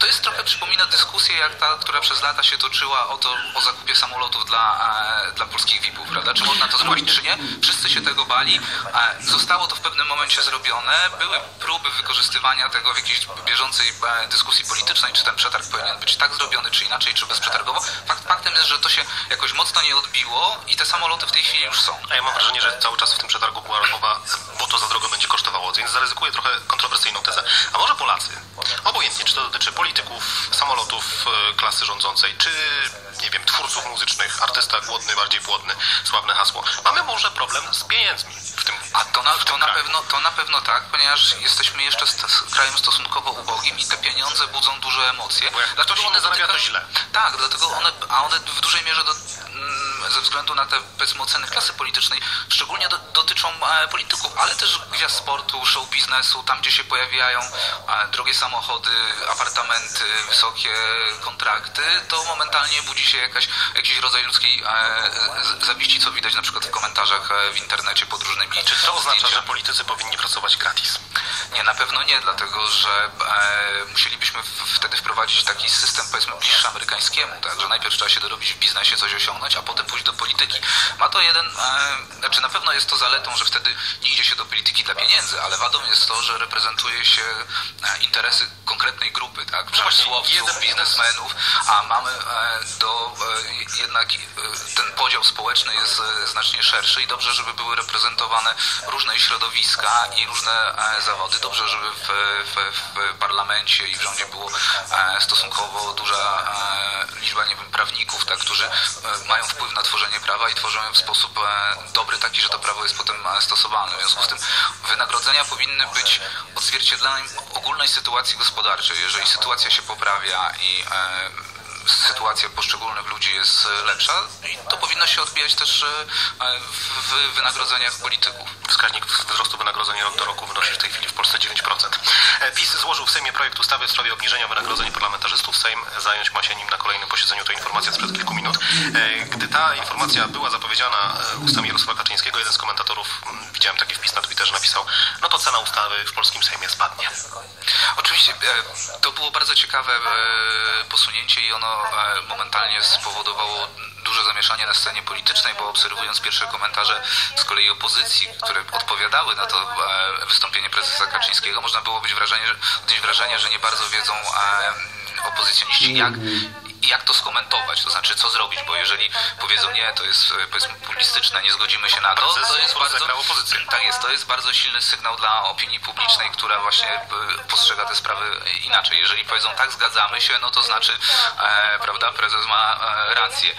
Speaker 6: to jest trochę przypomina dyskusję jak ta, która przez lata się toczyła o, to, o zakupie samolotów dla, e, dla polskich V I P-ów, prawda? Czy można to zrobić, czy nie? Wszyscy się tego bali. E, zostało to w pewnym momencie zrobione. Były próby wykorzystywania tego w jakiejś bieżącej e, dyskusji politycznej, czy ten przetarg powinien być tak zrobiony, czy inaczej, czy bezprzetargowo. Fakt, faktem jest, że to się jakoś mocno nie odbiło i te samoloty w tej chwili już są.
Speaker 7: A ja mam wrażenie, że cały czas w tym przetargu była rozmowa, bo to za drogo będzie kosztowało, więc zaryzykuję trochę kontrowersyjną tezę. A może Polacy, obojętnie, czy to dotyczy polityków, samolotów e, klasy rządzącej, czy, nie wiem, twórców muzycznych, artysta głodny, bardziej płodny, sławne hasło. Mamy może problem z pieniędzmi w tym
Speaker 6: A to na,
Speaker 7: w tym
Speaker 6: to na
Speaker 7: kraju.
Speaker 6: pewno to na pewno tak, ponieważ jesteśmy jeszcze st- krajem stosunkowo ubogim i te pieniądze budzą duże emocje.
Speaker 7: Bo jak
Speaker 6: Dlatego
Speaker 7: ktoś inny zarabia, to źle.
Speaker 6: Tak, dlatego one, a one w dużej mierze do, mm, ze względu na te, powiedzmy, oceny klasy politycznej szczególnie do, dotyczą e, polityków, ale też gwiazd sportu, show biznesu, tam gdzie się pojawiają e, drogie samochody, apartamenty, wysokie kontrakty, to momentalnie budzi się jakaś, jakiś rodzaj ludzkiej e, z- zawiści, co widać na przykład w komentarzach e, w internecie pod różnymi
Speaker 7: Czy to oznacza,
Speaker 6: zdjęciami.
Speaker 7: że politycy powinni pracować gratis?
Speaker 6: Nie, na pewno nie, dlatego że e, musielibyśmy w, wtedy wprowadzić taki system, powiedzmy, bliższy amerykańskiemu, tak, że najpierw trzeba się dorobić w biznesie, coś osiągnąć, a potem pójść do polityki. Ma to jeden, e, znaczy na pewno jest to zaletą, że wtedy nie idzie się do polityki dla pieniędzy, ale wadą jest to, że reprezentuje się e, interesy konkretnej grupy, tak, przemysłowców,
Speaker 7: jeden-
Speaker 6: biznesmenów, a mamy e, do e, jednak e, ten podział społeczny jest e, znacznie szerszy i dobrze, żeby były reprezentowane różne środowiska i różne e, zawody. Dobrze, żeby w, w, w parlamencie i w rządzie było e, stosunkowo duża e, liczba, nie wiem, prawników, tak, którzy e, mają wpływ na tworzenie prawa i tworzą je w sposób e, dobry, taki, że to prawo jest potem e, stosowane. W związku z tym wynagrodzenia powinny być odzwierciedleniem ogólnej sytuacji gospodarczej. Jeżeli sytuacja się poprawia i e, sytuacja poszczególnych ludzi jest lepsza i to powinno się odbijać też w wynagrodzeniach polityków.
Speaker 7: Wskaźnik wzrostu wynagrodzeń rok do roku wynosi w tej chwili w Polsce dziewięć procent. PiS złożył w Sejmie projekt ustawy w sprawie obniżenia wynagrodzeń parlamentarzystów. Sejm zająć ma się nim na kolejnym posiedzeniu. To informacja sprzed kilku minut. Gdy ta informacja była zapowiedziana ustami Jarosława Kaczyńskiego, jeden z komentatorów, widziałem taki wpis na Twitterze, napisał, no to cena ustawy w polskim Sejmie spadnie.
Speaker 6: Oczywiście to było bardzo ciekawe posunięcie i ono momentalnie spowodowało duże zamieszanie na scenie politycznej, bo obserwując pierwsze komentarze z kolei opozycji, które odpowiadały na to wystąpienie prezesa Kaczyńskiego, można było być wrażenie, odnieść wrażenie, że nie bardzo wiedzą opozycjoniści, jak, jak to skomentować, to znaczy co zrobić, bo jeżeli powiedzą nie, to jest, powiedzmy, populistyczne, nie zgodzimy się na to, to jest bardzo, tak jest, to jest bardzo silny sygnał dla opinii publicznej, która właśnie postrzega te sprawy inaczej. Jeżeli powiedzą tak, zgadzamy się, no to znaczy, e, prawda, prezes ma e, rację.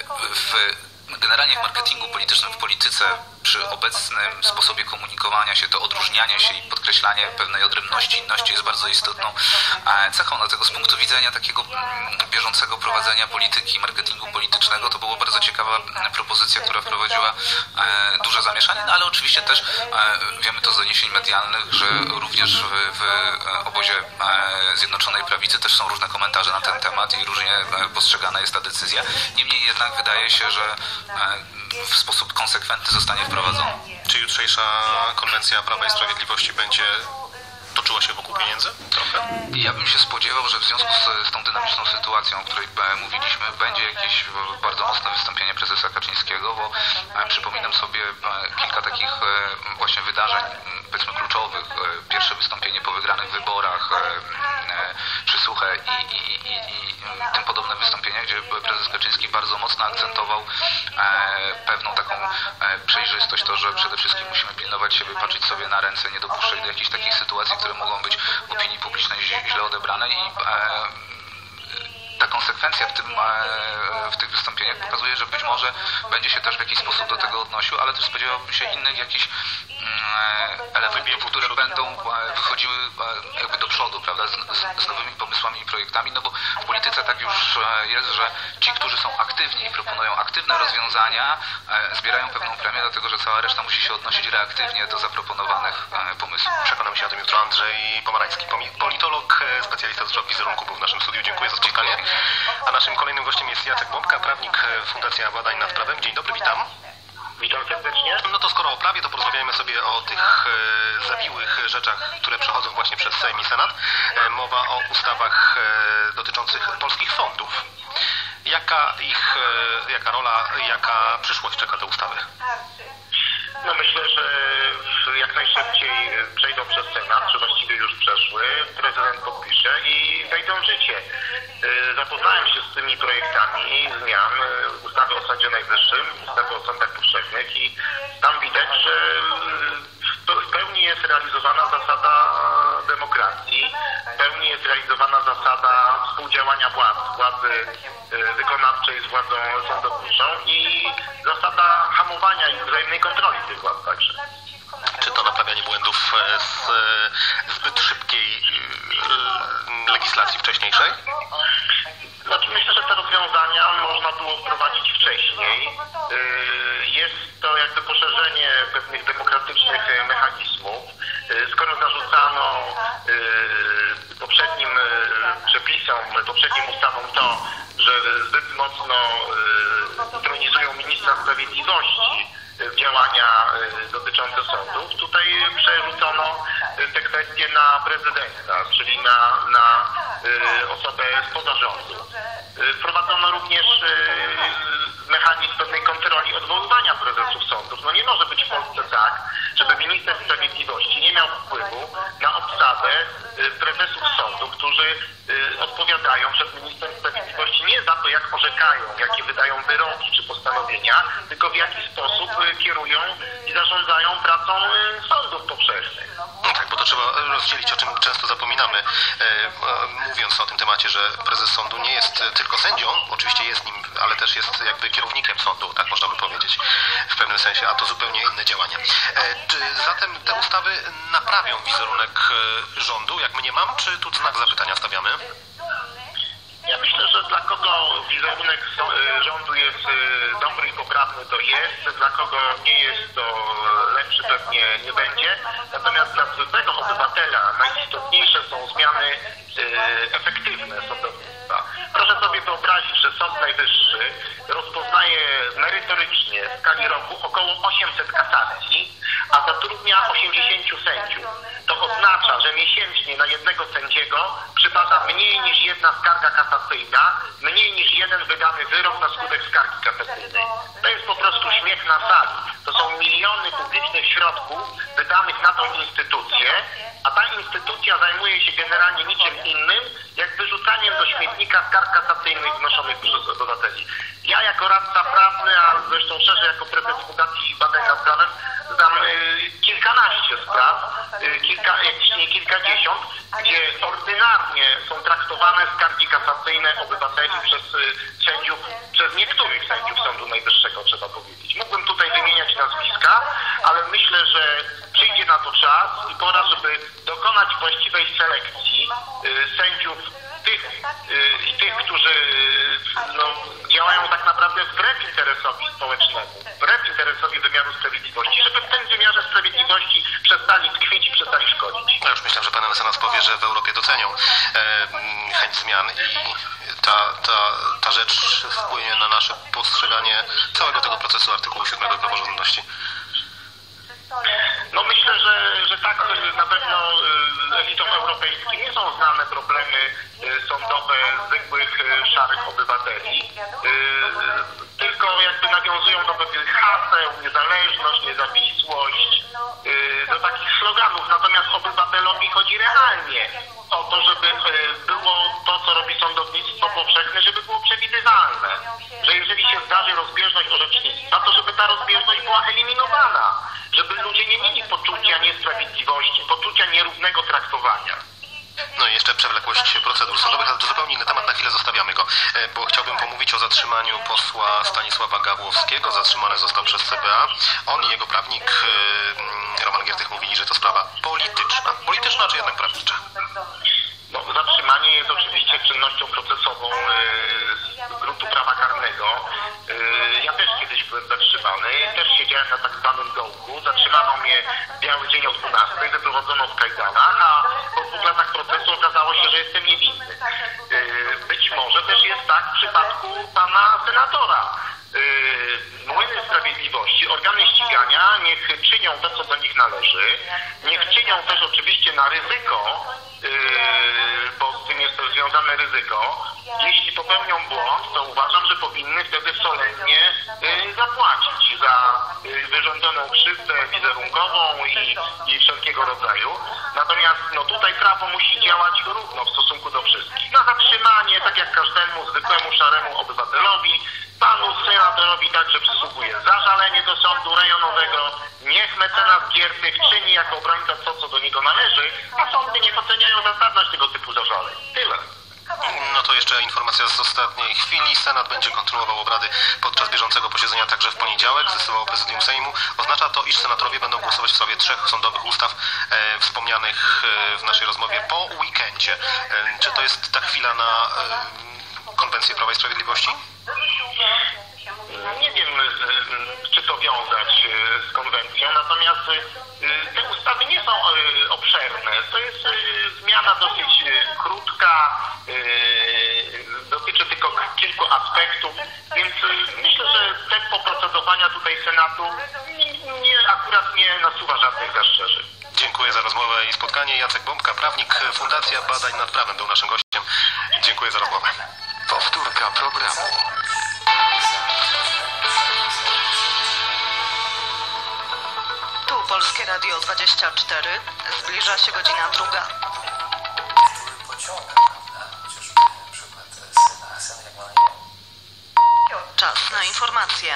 Speaker 6: W, generalnie w marketingu politycznym, w polityce, przy obecnym sposobie komunikowania się, to odróżnianie się i podkreślanie pewnej odrębności, inności jest bardzo istotną cechą. Dlatego z punktu widzenia takiego bieżącego prowadzenia polityki, marketingu politycznego, to była bardzo ciekawa propozycja, która wprowadziła duże zamieszanie, no ale oczywiście też wiemy to z doniesień medialnych, że również w, w obozie Zjednoczonej Prawicy też są różne komentarze na ten temat i różnie postrzegana jest ta decyzja. Niemniej jednak wydaje się, że w sposób konsekwentny zostanie wprowadzony.
Speaker 7: Czy jutrzejsza konwencja Prawa i Sprawiedliwości będzie toczyła się wokół pieniędzy? Trochę?
Speaker 6: Ja bym się spodziewał, że w związku z, z tą dynamiczną sytuacją, o której mówiliśmy, będzie jakieś bardzo mocne wystąpienie prezesa Kaczyńskiego, bo e, przypominam sobie e, kilka takich e, właśnie wydarzeń, powiedzmy, kluczowych. E, pierwsze wystąpienie po wygranych wyborach, e, e, przysłuchę i, i, i, i tym podobne wystąpienia, gdzie prezes Kaczyński bardzo mocno akcentował e, pewną taką e, przejrzystość, to, że przede wszystkim musimy pilnować siebie, patrzeć sobie na ręce, nie dopuszczać do jakichś takich sytuacji, które mogą być w opinii publicznej źle odebrane i e, ta konsekwencja w, tym, e, w tych wystąpieniach pokazuje, że być może będzie się też w jakiś sposób do tego odnosił, ale też spodziewałbym się innych jakichś e, elementów, które będą e, wychodziły e, jakby do przodu, prawda, z, z, z nowymi pomysłami i projektami, no bo w polityce tak już e, jest, że ci, którzy są aktywni i proponują aktywne rozwiązania, e, zbierają pewną premię, dlatego że cała reszta musi się odnosić reaktywnie do zaproponowanych e, pomysłów.
Speaker 7: Przekonamy się o tym jutro. Andrzej Pomarański, politolog, specjalista do spraw wizerunku, był w naszym studiu. Dziękuję za spotkanie. A naszym kolejnym gościem jest Jacek Bombka, prawnik, Fundacja Badań nad Prawem. Dzień dobry, witam. Witam serdecznie.
Speaker 8: No to skoro o prawie, to porozmawiajmy sobie o tych e, zawiłych rzeczach, które przechodzą właśnie przez Sejm i Senat. E, mowa o ustawach e, dotyczących polskich sądów. Jaka ich, e, jaka rola, jaka przyszłość czeka te ustawy?
Speaker 7: No myślę, że jak najszybciej przejdą przez Senat, czy właściwie już przeszły, prezydent podpisze i wejdą w życie. Zapoznałem się z tymi projektami zmian ustawy o Sądzie Najwyższym, ustawy o sądach powszechnych i tam widać, że w pełni jest realizowana zasada demokracji, w pełni jest realizowana zasada współdziałania władz, władzy wykonawczej z władzą sądowniczą i zasada hamowania i wzajemnej kontroli tych władz także.
Speaker 8: Czy to naprawianie błędów z zbyt szybkiej legislacji wcześniejszej?
Speaker 7: Znaczy myślę, że te rozwiązania można było wprowadzić wcześniej. Jest to jakby poszerzenie pewnych demokratycznych mechanizmów. Skoro zarzucano poprzednim przepisom, poprzednim ustawom to, że zbyt mocno intronizują ministra sprawiedliwości w działania dotyczące sądów, tutaj przerzucono te kwestie na prezydenta, czyli na, na osobę spoza rządu. Wprowadzono również mechanizm pewnej kontroli odwoływania prezesów sądów. No nie może być w Polsce tak, żeby minister sprawiedliwości nie miał wpływu na obsadę prezesów sądu, którzy odpowiadają przed ministrem sprawiedliwości nie za to, jak orzekają, jakie wydają wyroki czy postanowienia, tylko w jaki sposób kierują i zarządzają pracą sądów powszechnych.
Speaker 8: No tak, bo to trzeba rozdzielić, o czym często zapominamy, e, mówiąc o tym temacie, że prezes sądu nie jest tylko sędzią, oczywiście jest nim, ale też jest jakby kierownikiem sądu, tak można by powiedzieć w pewnym sensie, a to zupełnie inne działanie. E, czy zatem te ustawy naprawią wizerunek rządu, jak mniemam, czy tu znak zapytania stawiamy?
Speaker 7: Ja myślę, że dla kogo wizerunek rządu jest dobry i poprawny, to jest, dla kogo nie jest, to lepszy pewnie nie będzie. Natomiast dla zwykłego obywatela najistotniejsze są zmiany efektywne sądownictwa. Proszę sobie wyobrazić, że Sąd Najwyższy rozpoznaje merytorycznie w skali roku około osiemset kasacji, a zatrudnia osiemdziesięciu sędziów. To oznacza, że miesięcznie na jednego sędziego przypada mniej niż jedna skarga kasacyjna, mniej niż jeden wydany wyrok na skutek skargi kasacyjnej. To jest po prostu śmiech na sali. To są miliony publicznych środków wydanych na tą instytucję, a ta instytucja zajmuje się generalnie niczym innym, jak wyrzucaniem do śmietnika skarg kasacyjnych wnoszonych przez obywateli. Ja jako radca prawny, a zresztą szerzej jako prezes Fundacji Badań nad Prawem, znam y, kilkanaście spraw, y, kilka, jak nie kilkadziesiąt, gdzie ordynarnie są traktowane skargi kasacyjne obywateli przez y, sędziów, przez niektórych sędziów Sądu Najwyższego, trzeba powiedzieć. Mógłbym tutaj wymieniać nazwiska, ale myślę, że przyjdzie na to czas i pora, żeby dokonać właściwej selekcji y, sędziów tych i y, tych, którzy y, no, działają tak naprawdę wbrew interesowi społecznemu, wbrew interesowi wymiaru sprawiedliwości, żeby w tym wymiarze sprawiedliwości przestali tkwić i przestali szkodzić.
Speaker 8: Ja już myślę, że pan mecenas powie, że w Europie docenią e, chęć zmian i ta, ta, ta rzecz wpłynie na nasze postrzeganie całego tego procesu artykułu siódmego praworządności.
Speaker 7: No myślę, że, że tak na pewno elitom europejskim nie są znane problemy sądowe zwykłych szarych obywateli, tylko jakby nawiązują do pewnych haseł, niezależność, niezawisłość, do takich sloganów, natomiast obywatelowi chodzi realnie o to, żeby było to, co robi sądownictwo powszechne, żeby było przewidywalne, że jeżeli się zdarzy rozbieżność orzecznictwa, to żeby ta rozbieżność była eliminowana, żeby ludzie nie mieli poczucia niesprawiedliwości, poczucia nierównego traktowania.
Speaker 8: No i jeszcze przewlekłość procedur sądowych, ale to zupełnie inny temat, na chwilę zostawiamy go, bo chciałbym pomówić o zatrzymaniu posła Stanisława Gawłowskiego. Zatrzymany został przez C B A. On i jego prawnik Roman Giertych mówili, że to sprawa polityczna. Polityczna czy jednak prawnicza?
Speaker 7: No, zatrzymanie jest oczywiście czynnością procesową z gruntu prawa karnego. Ja też kiedyś byłem zatrzymany, też siedziałem na tak zwanym dołku. Zatrzymano mnie w biały dzień o dwunastej, wyprowadzono w kajdanach, a po dwóch latach procesu okazało się, że jestem niewinny. Być może też jest tak w przypadku pana senatora. Młyny sprawiedliwości, organy
Speaker 9: czynią to, co do nich należy, niech czynią też oczywiście na ryzyko, yy, bo z tym jest też związane ryzyko. Jeśli popełnią błąd, to uważam, że powinny wtedy solennie yy, zapłacić za yy, wyrządzoną krzywdę wizerunkową i, i wszelkiego rodzaju. Natomiast no, tutaj prawo musi działać równo w stosunku do wszystkich. Na zatrzymanie, tak jak każdemu zwykłemu szaremu obywatelowi, panu senatorowi także przysługuje zażalenie do sądu rejonowego. Niech mecenas Giertych czyni jako obrońca to, co do niego należy, a sądy niech oceniają zasadność tego typu zażaleń. Tyle.
Speaker 8: No to jeszcze informacja z ostatniej chwili. Senat będzie kontynuował obrady podczas bieżącego posiedzenia także w poniedziałek, zdecydowało Prezydium Sejmu. Oznacza to, iż senatorowie będą głosować w sprawie trzech sądowych ustaw e, wspomnianych e, w naszej rozmowie po weekendzie. E, czy to jest ta chwila na e, konwencję Prawa i Sprawiedliwości?
Speaker 9: Nie wiem, czy to wiązać z konwencją, natomiast te ustawy nie są obszerne. To jest zmiana dosyć krótka, dotyczy tylko kilku aspektów, więc myślę, że tempo procedowania tutaj Senatu nie, akurat nie nasuwa żadnych zastrzeżeń.
Speaker 8: Dziękuję za rozmowę i spotkanie. Jacek Bombka, prawnik, Fundacja Badań nad Prawem był naszym gościem. Dziękuję za rozmowę.
Speaker 10: Powtórka programu.
Speaker 11: Tu Polskie Radio dwadzieścia cztery. Zbliża się godzina druga. Czas na informacje.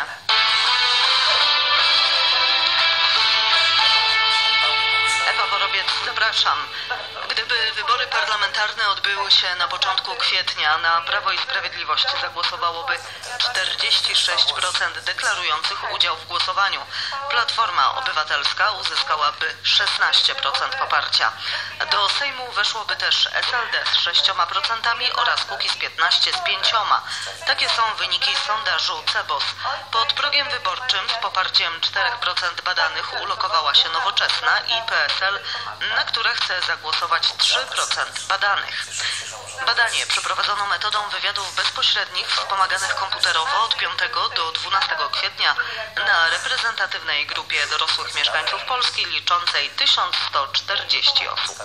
Speaker 11: Ewa Borowiec, zapraszam. Gdyby wybory parlamentarne odbyły się na początku kwietnia, na Prawo i Sprawiedliwość zagłosowałoby czterdzieści sześć procent deklarujących udział w głosowaniu. Platforma Obywatelska uzyskałaby szesnaście procent poparcia. Do Sejmu weszłoby też S L D z sześcioma procentami oraz Kukiz piętnaście z pięcioma. Takie są wyniki sondażu Cebos. Pod progiem wyborczym z poparciem czterech procent badanych ulokowała się Nowoczesna i P S L, na które chce zagłosować trzy procent badanych. Badanie przeprowadzono metodą wywiadów bezpośrednich wspomaganych komputerowo od piątego do dwunastego kwietnia na reprezentatywnej grupie dorosłych mieszkańców Polski liczącej tysiąc sto czterdzieści osób.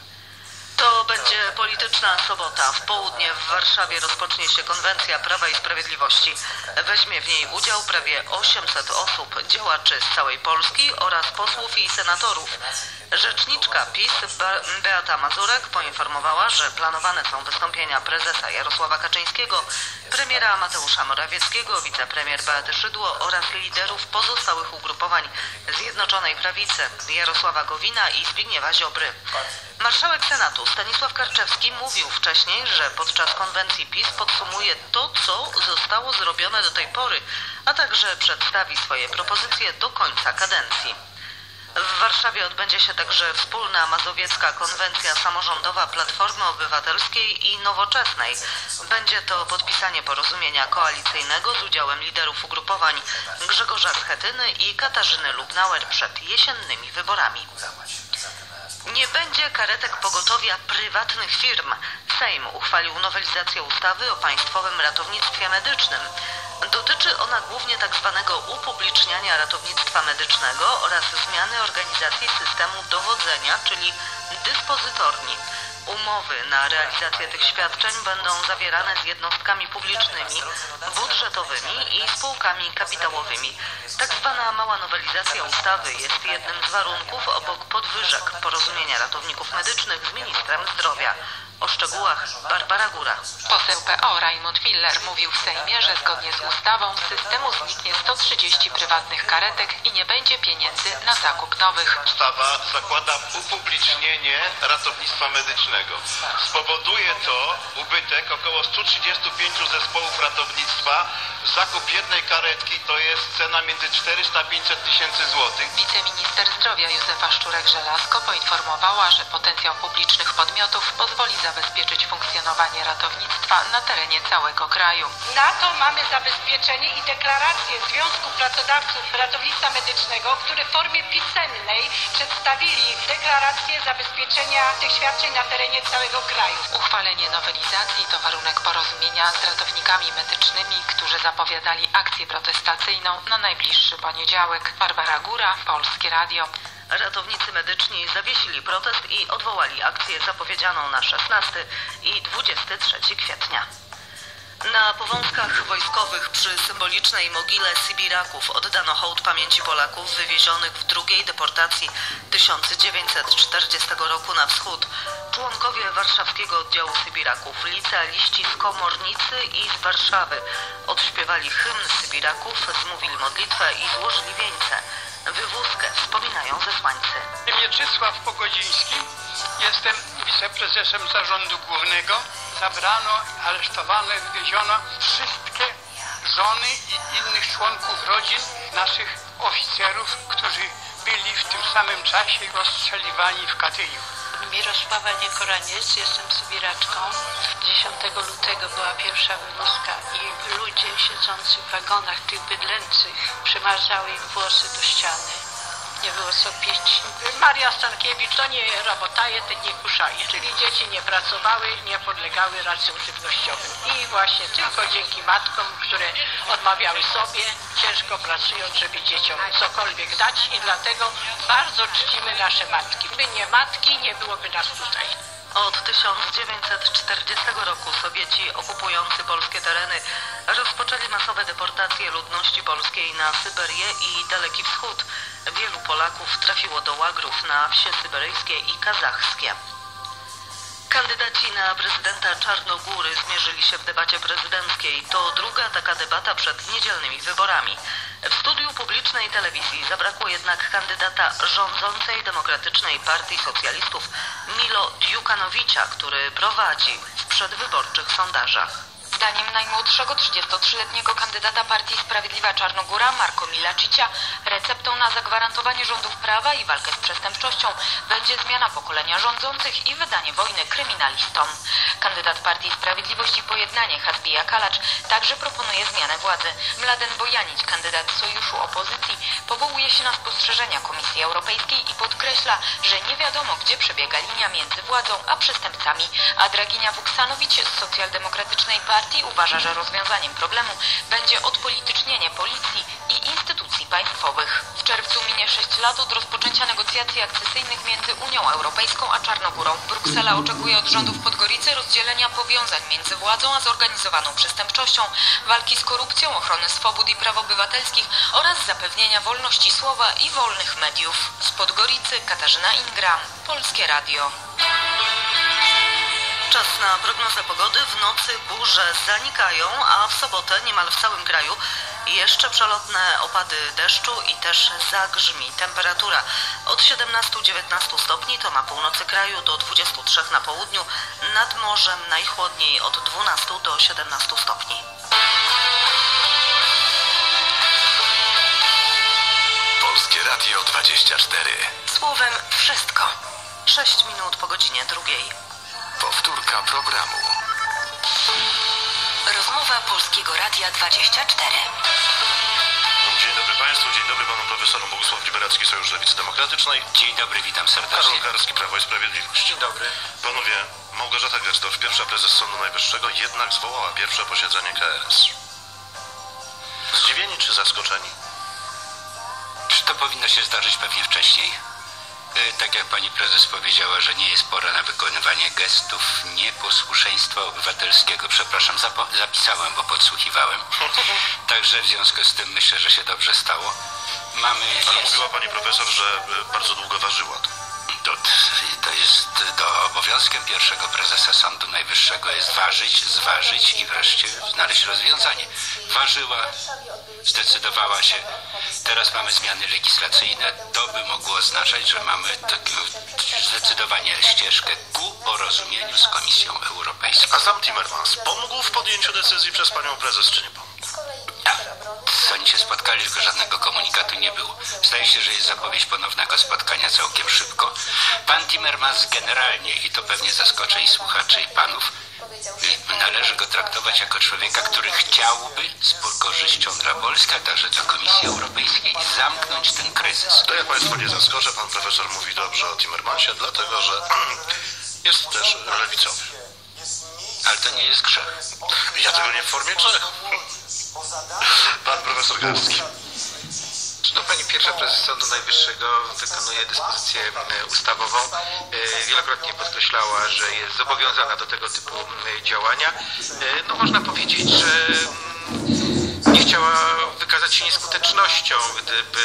Speaker 11: To będzie polityczna sobota. W południe w Warszawie rozpocznie się konwencja Prawa i Sprawiedliwości. Weźmie w niej udział prawie osiemset osób, działaczy z całej Polski oraz posłów i senatorów. Rzeczniczka PiS Beata Mazurek poinformowała, że planowane są wystąpienia prezesa Jarosława Kaczyńskiego, premiera Mateusza Morawieckiego, wicepremier Beaty Szydło oraz liderów pozostałych ugrupowań Zjednoczonej Prawicy Jarosława Gowina i Zbigniewa Ziobry. Marszałek Senatu Stanisław Karczewski mówił wcześniej, że podczas konwencji PiS podsumuje to, co zostało zrobione do tej pory, a także przedstawi swoje propozycje do końca kadencji. W Warszawie odbędzie się także wspólna mazowiecka konwencja samorządowa Platformy Obywatelskiej i Nowoczesnej. Będzie to podpisanie porozumienia koalicyjnego z udziałem liderów ugrupowań Grzegorza Schetyny i Katarzyny Lubnauer przed jesiennymi wyborami. Nie będzie karetek pogotowia prywatnych firm. Sejm uchwalił nowelizację ustawy o Państwowym Ratownictwie Medycznym. Dotyczy ona głównie tzw. upubliczniania ratownictwa medycznego oraz zmiany organizacji systemu dowodzenia, czyli dyspozytorni. Umowy na realizację tych świadczeń będą zawierane z jednostkami publicznymi, budżetowymi i spółkami kapitałowymi. Tak zwana mała nowelizacja ustawy jest jednym z warunków obok podwyżek porozumienia ratowników medycznych z ministrem zdrowia. O szczegółach Barbara Góra.
Speaker 5: Poseł P O Rajmund Miller mówił w Sejmie, że zgodnie z ustawą z systemu zniknie sto trzydzieści prywatnych karetek i nie będzie pieniędzy na zakup nowych.
Speaker 12: Ustawa zakłada upublicznienie ratownictwa medycznego. Spowoduje to ubytek około stu trzydziestu pięciu zespołów ratownictwa. Zakup jednej karetki to jest cena między czterysta a pięćset tysięcy złotych.
Speaker 5: Wiceminister zdrowia Józefa Szczurek-Żelazko poinformowała, że potencjał publicznych podmiotów pozwoli zabezpieczyć funkcjonowanie ratownictwa na terenie całego kraju.
Speaker 13: Na to mamy zabezpieczenie i deklarację Związku Pracodawców Ratownictwa Medycznego, które w formie pisemnej przedstawili deklarację zabezpieczenia tych świadczeń na terenie całego kraju.
Speaker 5: Uchwalenie nowelizacji to warunek porozumienia z ratownikami medycznymi, którzy za
Speaker 14: zapowiadali akcję protestacyjną na najbliższy poniedziałek. Barbara Góra, Polskie Radio.
Speaker 11: Ratownicy medyczni zawiesili protest i odwołali akcję zapowiedzianą na szesnastego i dwudziestego trzeciego kwietnia. Na Powązkach Wojskowych przy symbolicznej mogile Sybiraków oddano hołd pamięci Polaków wywiezionych w drugiej deportacji tysiąc dziewięćset czterdziestego roku na wschód. Członkowie warszawskiego oddziału Sybiraków, licealiści z Komornicy i z Warszawy odśpiewali hymn Sybiraków, zmówili modlitwę i złożyli wieńce. Wywózkę wspominają zesłańcy.
Speaker 15: Mieczysław Pogodziński, jestem wiceprezesem zarządu głównego. Zabrano, aresztowano, wywieziono wszystkie żony i innych członków rodzin naszych oficerów, którzy byli w tym samym czasie rozstrzeliwani w Katyniu.
Speaker 16: Mirosława Niekoraniec, jestem sybiraczką. dziesiątego lutego była pierwsza wywózka i ludzie siedzący w wagonach tych bydlęcych przymarzały im włosy do ściany. Nie było co pić.
Speaker 17: Maria Stankiewicz to nie robotaje, to nie kuszaje, czyli dzieci nie pracowały, nie podlegały racjom żywnościowym. I właśnie tylko dzięki matkom, które odmawiały sobie, ciężko pracując, żeby dzieciom cokolwiek dać i dlatego bardzo czcimy nasze matki. By nie matki, nie byłoby nas tutaj.
Speaker 11: Od tysiąc dziewięćset czterdziestego roku Sowieci okupujący polskie tereny rozpoczęli masowe deportacje ludności polskiej na Syberię i Daleki Wschód. Wielu Polaków trafiło do łagrów na wsie syberyjskie i kazachskie. Kandydaci na prezydenta Czarnogóry zmierzyli się w debacie prezydenckiej. To druga taka debata przed niedzielnymi wyborami. W studiu publicznej telewizji zabrakło jednak kandydata rządzącej Demokratycznej Partii Socjalistów Milo Djukanowicza, który prowadzi w przedwyborczych sondażach.
Speaker 14: Zdaniem najmłodszego trzydziestotrzyletniego kandydata Partii Sprawiedliwa Czarnogóra Marko Milačića receptą na zagwarantowanie rządów prawa i walkę z przestępczością będzie zmiana pokolenia rządzących i wydanie wojny kryminalistom. Kandydat Partii Sprawiedliwość i Pojednanie Hasbija Kalacz także proponuje zmianę władzy. Mladen Bojanić, kandydat Sojuszu Opozycji, powołuje się na spostrzeżenia Komisji Europejskiej i podkreśla, że nie wiadomo, gdzie przebiega linia między władzą a przestępcami, a Draginia Vuksanowicz z Socjaldemokratycznej Partii uważa, że rozwiązaniem problemu będzie odpolitycznienie policji i instytucji państwowych. W czerwcu minie sześć lat od rozpoczęcia negocjacji akcesyjnych między Unią Europejską a Czarnogórą. Bruksela oczekuje od rządów Podgoricy rozdzielenia powiązań między władzą a zorganizowaną przestępczością, walki z korupcją, ochrony swobód i praw obywatelskich oraz zapewnienia wolności słowa i wolnych mediów. Z Podgoricy Katarzyna Ingram, Polskie Radio.
Speaker 11: Czas na prognozę pogody. W nocy burze zanikają, a w sobotę niemal w całym kraju jeszcze przelotne opady deszczu i też zagrzmi. Temperatura od siedemnastu do dziewiętnastu stopni, to na północy kraju, do dwudziestu trzech na południu. Nad morzem najchłodniej od dwunastu do siedemnastu stopni.
Speaker 10: Polskie Radio dwadzieścia cztery.
Speaker 11: Słowem wszystko. sześć minut po godzinie drugiej.
Speaker 10: Powtórka programu.
Speaker 18: Rozmowa Polskiego Radia dwadzieścia cztery.
Speaker 8: Dzień dobry Państwu, dzień dobry Panu Profesorom. Bogusław Liberacki, Sojusz Lewicy Demokratycznej.
Speaker 6: Dzień dobry, witam serdecznie.
Speaker 8: Karol Garski, Prawo i Sprawiedliwość.
Speaker 19: Dzień dobry.
Speaker 8: Panowie, Małgorzata Gersdorf, pierwsza prezes Sądu Najwyższego, jednak zwołała pierwsze posiedzenie K R S. Zdziwieni czy zaskoczeni?
Speaker 6: Czy to powinno się zdarzyć pewnie wcześniej? Tak jak pani prezes powiedziała, że nie jest pora na wykonywanie gestów nieposłuszeństwa obywatelskiego. Przepraszam, zapisałem, bo podsłuchiwałem. Także w związku z tym myślę, że się dobrze stało. Mamy...
Speaker 8: Ale mówiła pani profesor, że bardzo długo ważyła to.
Speaker 6: To, to jest do obowiązkiem pierwszego prezesa Sądu Najwyższego jest ważyć, zważyć i wreszcie znaleźć rozwiązanie. Ważyła, zdecydowała się. Teraz mamy zmiany legislacyjne. To by mogło oznaczać, że mamy taką zdecydowanie ścieżkę ku porozumieniu z Komisją Europejską.
Speaker 8: A sam Timmermans pomógł w podjęciu decyzji przez panią prezes, czy nie pomógł?
Speaker 6: A, oni się spotkali, tylko żadnego komunikatu nie było. Zdaje się, że jest zapowiedź ponownego spotkania całkiem szybko. Pan Timmermans generalnie, i to pewnie zaskoczy i słuchaczy, i panów, należy go traktować jako człowieka, który chciałby z korzyścią dla Polski, a także dla Komisji Europejskiej zamknąć ten kryzys.
Speaker 8: To ja Państwu nie zaskoczę, pan profesor mówi dobrze o Timmermansie, dlatego że jest też lewicowy.
Speaker 6: Ale to nie jest grzech.
Speaker 8: Ja tego nie w formie Czech. Pan profesor Garski.
Speaker 6: No, pani pierwsza prezes Sądu Najwyższego wykonuje dyspozycję ustawową. Wielokrotnie podkreślała, że jest zobowiązana do tego typu działania. No, można powiedzieć, że nie chciała wykazać się nieskutecznością, gdyby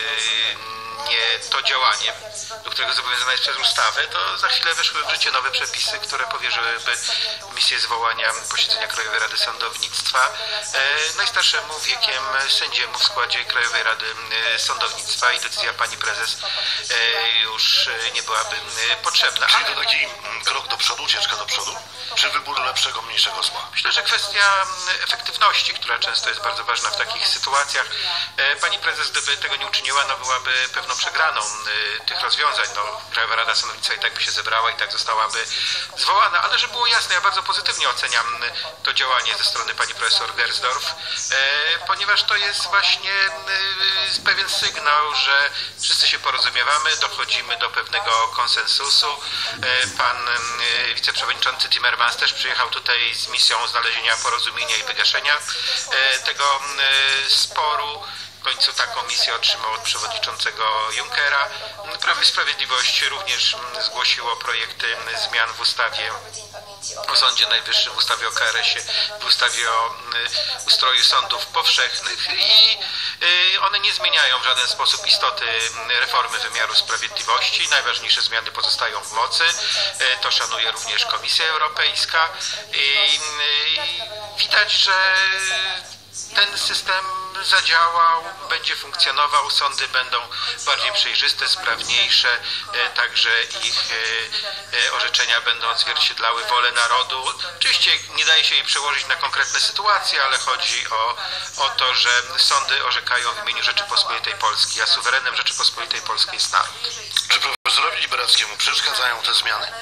Speaker 6: nie to działanie, do którego zobowiązana jest przez ustawę, to za chwilę weszły w życie nowe przepisy, które powierzyłyby misję zwołania posiedzenia Krajowej Rady Sądownictwa najstarszemu wiekiem sędziemu w składzie Krajowej Rady Sądownictwa i decyzja pani prezes już nie byłaby potrzebna.
Speaker 8: Czyli to taki krok do przodu, ucieczka do przodu? Czy wybór lepszego, mniejszego zła?
Speaker 6: Myślę, że kwestia efektywności, która często jest bardzo ważna w takich sytuacjach. Pani prezes, gdyby tego nie uczyniła, no byłaby pewną przegraną tych rozwiązań. No, Krajowa Rada Sądownictwa i tak by się zebrała i tak zostałaby zwołana, ale żeby było jasne, ja bardzo pozytywnie oceniam to działanie ze strony pani profesor Gersdorf, ponieważ to jest właśnie pewien sygnał, że wszyscy się porozumiewamy, dochodzimy do pewnego konsensusu. Pan wiceprzewodniczący Timmermans też przyjechał tutaj z misją znalezienia porozumienia i wygaszenia tego sporu. W końcu taką misję otrzymał od przewodniczącego Junckera. Prawo i Sprawiedliwość również zgłosiło projekty zmian w ustawie o Sądzie Najwyższym, w ustawie o K R S ie, w ustawie o ustroju sądów powszechnych i one nie zmieniają w żaden sposób istoty reformy wymiaru sprawiedliwości. Najważniejsze zmiany pozostają w mocy. To szanuje również Komisja Europejska. I widać, że ten system zadziałał, będzie funkcjonował, sądy będą bardziej przejrzyste, sprawniejsze, także ich orzeczenia będą odzwierciedlały wolę narodu. Oczywiście nie daje się jej przełożyć na konkretne sytuacje, ale chodzi o, o to, że sądy orzekają w imieniu Rzeczypospolitej Polskiej, a suwerenem Rzeczypospolitej Polskiej jest naród.
Speaker 8: Czy profesorowi Liberackiemu przeszkadzają te zmiany?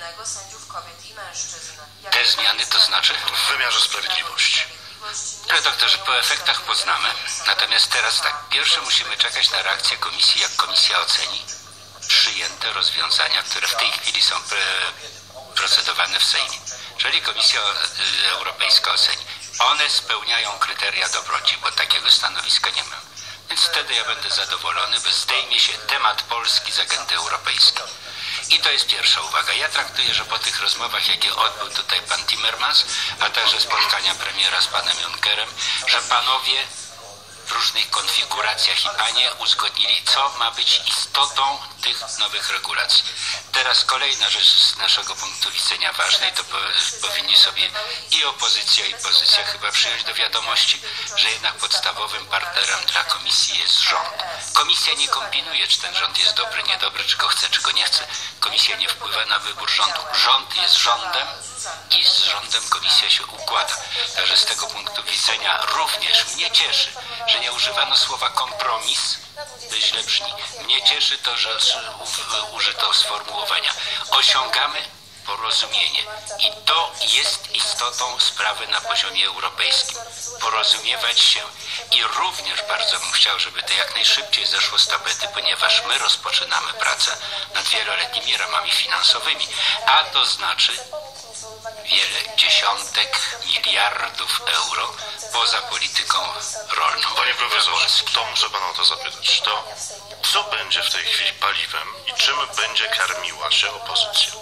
Speaker 19: Te zmiany to znaczy?
Speaker 8: W wymiarze sprawiedliwości.
Speaker 19: Ale doktorze, po efektach poznamy. Natomiast teraz tak, pierwsze musimy czekać na reakcję komisji, jak komisja oceni przyjęte rozwiązania, które w tej chwili są procedowane w Sejmie. Jeżeli Komisja Europejska oceni, one spełniają kryteria dobroci, bo takiego stanowiska nie ma. Więc wtedy ja będę zadowolony, bo zdejmie się temat Polski z agendy europejskiej. I to jest pierwsza uwaga. Ja traktuję, że po tych rozmowach, jakie odbył tutaj pan Timmermans, a także spotkania premiera z panem Junckerem, że panowie w różnych konfiguracjach i panie uzgodnili, co ma być istotą tych nowych regulacji. Teraz kolejna rzecz z naszego punktu widzenia ważna i to powinni sobie i opozycja, i pozycja chyba przyjąć do wiadomości, że jednak podstawowym partnerem dla komisji jest rząd. Komisja nie kombinuje, czy ten rząd jest dobry, niedobry, czy go chce, czy go nie chce. Komisja nie wpływa na wybór rządu. Rząd jest rządem i z rządem komisja się układa. Także z tego punktu widzenia również mnie cieszy, że nie używano słowa kompromis, to źle brzmi. Mnie cieszy to, że użyto sformułowania. Osiągamy porozumienie. I to jest istotą sprawy na poziomie europejskim. Porozumiewać się. I również bardzo bym chciał, żeby to jak najszybciej zeszło z tapety, ponieważ my rozpoczynamy pracę nad wieloletnimi ramami finansowymi. A to znaczy wiele dziesiątek miliardów euro poza polityką rolną.
Speaker 8: Panie profesorze, to muszę pana o to zapytać. To co będzie w tej chwili paliwem i czym będzie karmiła się opozycja?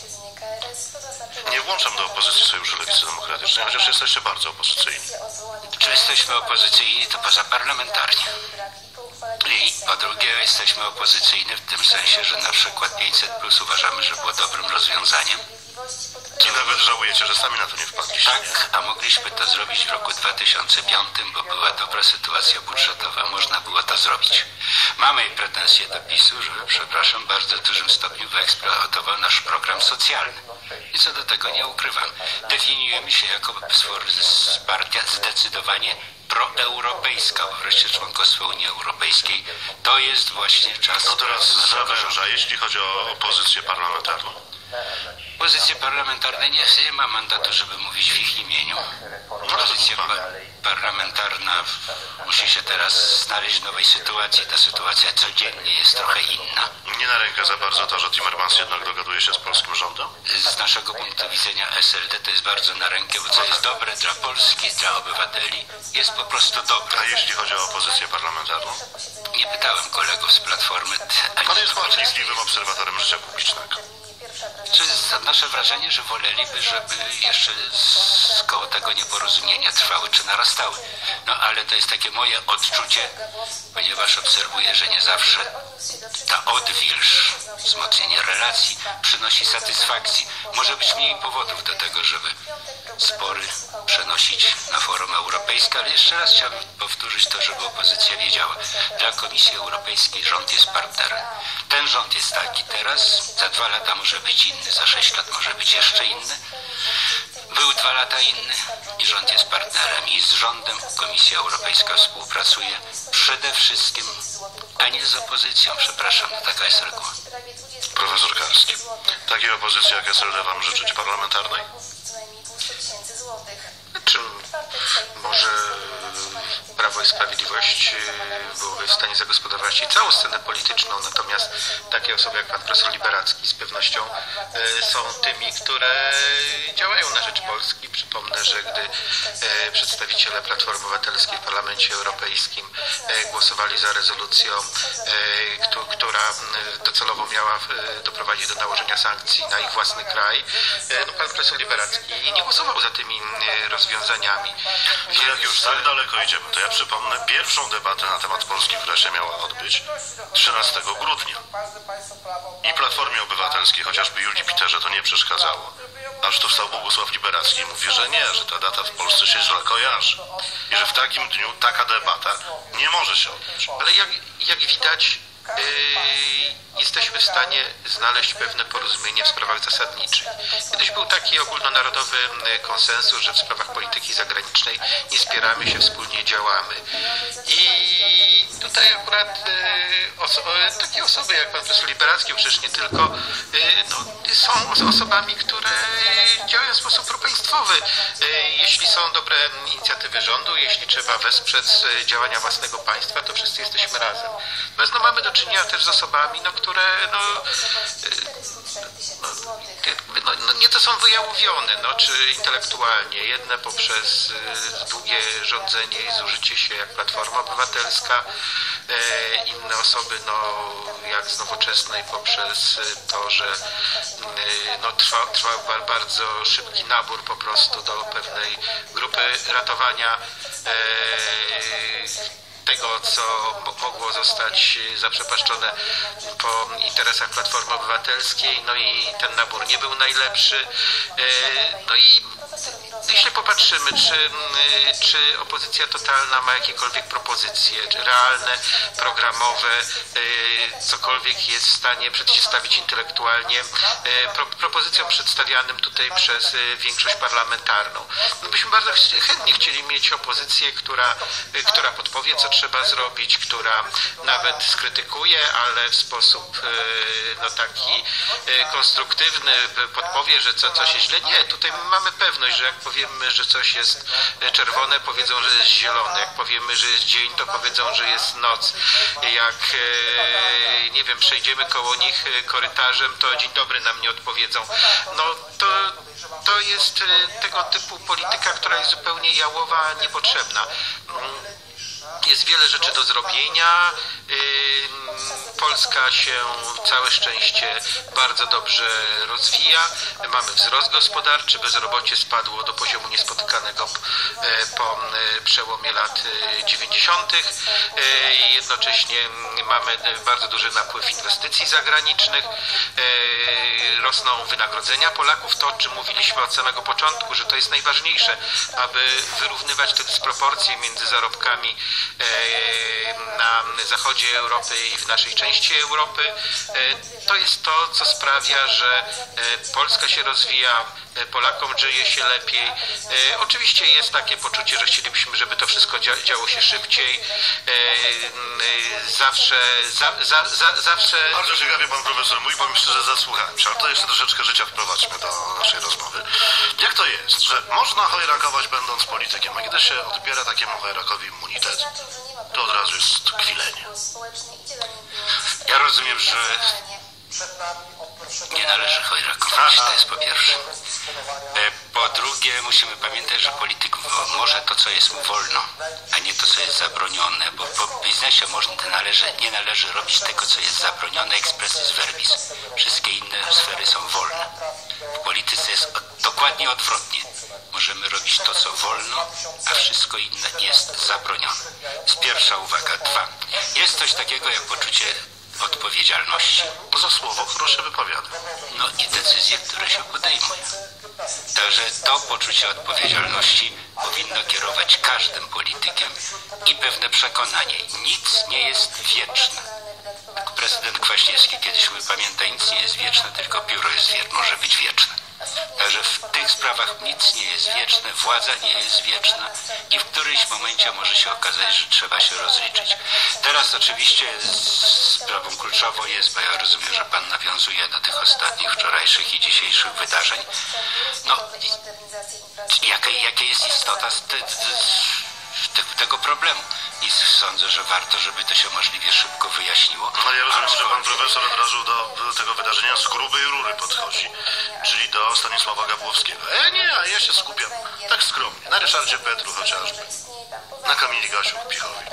Speaker 8: Nie włączam do opozycji Sojuszu Lewicy Demokratycznej, chociaż jesteście bardzo opozycyjni.
Speaker 19: Czy jesteśmy opozycyjni, to pozaparlamentarnie. I po drugie jesteśmy opozycyjni w tym sensie, że na przykład pięćset plus uważamy, że było dobrym rozwiązaniem.
Speaker 8: I nawet żałujecie, że sami na to nie wpadliście.
Speaker 19: Tak, a mogliśmy to zrobić w roku dwa tysiące piątym, bo była dobra sytuacja budżetowa, można było to zrobić. Mamy pretensje do PiSu, że, przepraszam, w bardzo dużym stopniu wyeksploatował nasz program socjalny. I co do tego nie ukrywam. Definiujemy się jako partia zdecydowanie proeuropejska, bo wreszcie członkostwo Unii Europejskiej to jest właśnie czas...
Speaker 8: To teraz zawęża, jeśli chodzi o opozycję parlamentarną.
Speaker 19: Pozycja parlamentarna nie, nie ma mandatu, żeby mówić w ich imieniu. Pozycja pa parlamentarna musi się teraz znaleźć w nowej sytuacji. Ta sytuacja codziennie jest trochę inna.
Speaker 20: Nie na rękę za bardzo to, że Timmermans jednak dogaduje się z polskim rządem?
Speaker 19: Z naszego punktu widzenia S L D to jest bardzo na rękę, bo co jest dobre dla Polski, dla obywateli, jest po prostu dobre.
Speaker 20: A jeśli chodzi o opozycję parlamentarną?
Speaker 19: Nie pytałem kolegów z Platformy.
Speaker 20: Pan jest wnikliwym obserwatorem życia publicznego.
Speaker 19: Czy jest nasze wrażenie, że woleliby, żeby jeszcze z koło tego nieporozumienia trwały czy narastały? No ale to jest takie moje odczucie, ponieważ obserwuję, że nie zawsze ta odwilż, wzmocnienie relacji przynosi satysfakcji. Może być mniej powodów do tego, żeby spory przenosić na forum europejskie, ale jeszcze raz chciałbym powtórzyć to, żeby opozycja wiedziała. Dla Komisji Europejskiej rząd jest partnerem. Ten rząd jest taki teraz, za dwa lata może być inny, za sześć lat może być jeszcze inny. Był dwa lata inny i rząd jest partnerem i z rządem Komisja Europejska współpracuje przede wszystkim, a nie z opozycją, przepraszam, taka jest reguła.
Speaker 20: Profesor Karski, takiej opozycji jak S L D wam życzyć parlamentarnej?
Speaker 8: Czym może Prawo i Sprawiedliwość byłoby w stanie zagospodarować i całą scenę polityczną, natomiast takie osoby jak pan profesor Liberacki z pewnością są tymi, które działają na rzecz Polski. Przypomnę, że gdy przedstawiciele Platformy Obywatelskiej w Parlamencie Europejskim głosowali za rezolucją, która docelowo miała doprowadzić do nałożenia sankcji na ich własny kraj, no pan profesor Liberacki nie głosował za tymi rozwiązaniami.
Speaker 20: To jak już tak daleko idziemy, to ja przypomnę pierwszą debatę na temat Polski, która się miała odbyć trzynastego grudnia. I Platformie Obywatelskiej, chociażby Julii Piterze, to nie przeszkadzało. Aż tu wstał Bogusław Liberacki i mówi, że nie, że ta data w Polsce się źle kojarzy. I że w takim dniu taka debata nie może się odbyć.
Speaker 8: Ale jak, jak widać, Yy, jesteśmy w stanie znaleźć pewne porozumienie w sprawach zasadniczych. Kiedyś był taki ogólnonarodowy konsensus, że w sprawach polityki zagranicznej nie spieramy się, wspólnie działamy. I tutaj akurat yy, oso takie osoby jak pan profesor Liberacki, przecież nie tylko, yy, no, są osobami, które działają w sposób propaństwowy. Yy, jeśli są dobre inicjatywy rządu, jeśli trzeba wesprzeć działania własnego państwa, to wszyscy jesteśmy razem. Natomiast no, mamy do czynienia też z osobami, no, które no, no, no, nie to są wyjałowione, no, czy intelektualnie. Jedne poprzez y, długie rządzenie i zużycie się jak Platforma Obywatelska, e, inne osoby, no, jak z Nowoczesnej poprzez to, że y, no, trwa, trwał bardzo szybki nabór po prostu do pewnej grupy ratowania e, tego, co mogło zostać zaprzepaszczone po interesach Platformy Obywatelskiej, no i ten nabór nie był najlepszy. No i jeśli popatrzymy, czy, czy opozycja totalna ma jakiekolwiek propozycje, czy realne, programowe, cokolwiek jest w stanie przeciwstawić intelektualnie pro, propozycjom przedstawianym tutaj przez większość parlamentarną. No byśmy bardzo chętnie chcieli mieć opozycję, która, która podpowie, co trzeba zrobić, która nawet skrytykuje, ale w sposób no, taki konstruktywny podpowie, że co, coś jest źle. Nie, tutaj mamy pewność, że jak powiemy, że coś jest czerwone, powiedzą, że jest zielone. Jak powiemy, że jest dzień, to powiedzą, że jest noc. Jak, nie wiem, przejdziemy koło nich korytarzem, to dzień dobry nam nie odpowiedzą. No to, to jest tego typu polityka, która jest zupełnie jałowa, niepotrzebna. Jest wiele rzeczy do zrobienia. Polska się, całe szczęście, bardzo dobrze rozwija. Mamy wzrost gospodarczy, bezrobocie spadło do poziomu niespotykanego po przełomie lat dziewięćdziesiątych. Jednocześnie mamy bardzo duży napływ inwestycji zagranicznych. Rosną wynagrodzenia Polaków. To, o czym mówiliśmy od samego początku, że to jest najważniejsze, aby wyrównywać te dysproporcje między zarobkami na zachodzie Europy i w naszej części Europy. To jest to, co sprawia, że Polska się rozwija,
Speaker 2: Polakom żyje się lepiej. Oczywiście jest takie poczucie, że chcielibyśmy, żeby to wszystko działo się szybciej. Zawsze, za, za, za, zawsze...
Speaker 20: Bardzo ciekawie pan profesor mówi, powiem szczerze, zasłuchałem się, ale to jeszcze troszeczkę życia wprowadźmy do naszej rozmowy. Jak to jest, że można chojrakować będąc politykiem, a kiedy się odbiera takiemu chojrakowi immunitet, to od razu jest kwilenie?
Speaker 19: Ja rozumiem, że nie należy chojrakować, to jest po pierwsze. Po drugie, musimy pamiętać, że polityk może to, co jest mu wolno, a nie to, co jest zabronione, bo po biznesie można, należy, nie należy robić tego, co jest zabronione expressis verbis. Wszystkie inne sfery są wolne. W polityce jest dokładnie odwrotnie. Możemy robić to, co wolno, a wszystko inne jest zabronione. To jest pierwsza uwaga. Dwa. Jest coś takiego jak poczucie odpowiedzialności.
Speaker 20: Za słowo, które się wypowiada.
Speaker 19: No i decyzje, które się podejmuje. Także to poczucie odpowiedzialności powinno kierować każdym politykiem i pewne przekonanie. Nic nie jest wieczne. Prezydent Kwaśniewski kiedyś mówi, pamiętaj, nic nie jest wieczne, tylko pióro jest wieczne, może być wieczne. Także w tych sprawach nic nie jest wieczne, władza nie jest wieczna i w którymś momencie może się okazać, że trzeba się rozliczyć. Teraz oczywiście sprawą kluczową jest, bo ja rozumiem, że pan nawiązuje do tych ostatnich wczorajszych i dzisiejszych wydarzeń. No, jaka, jaka jest istota te, te, tego problemu? I sądzę, że warto, żeby to się możliwie szybko wyjaśniło.
Speaker 20: Ale ja rozumiem, że pan profesor od razu do tego wydarzenia z grubej rury podchodzi, czyli do Stanisława Gawłowskiego. E nie, a ja się skupiam tak skromnie, na Ryszardzie Petru chociażby, na Kamili Gasiuk-Pihowicz.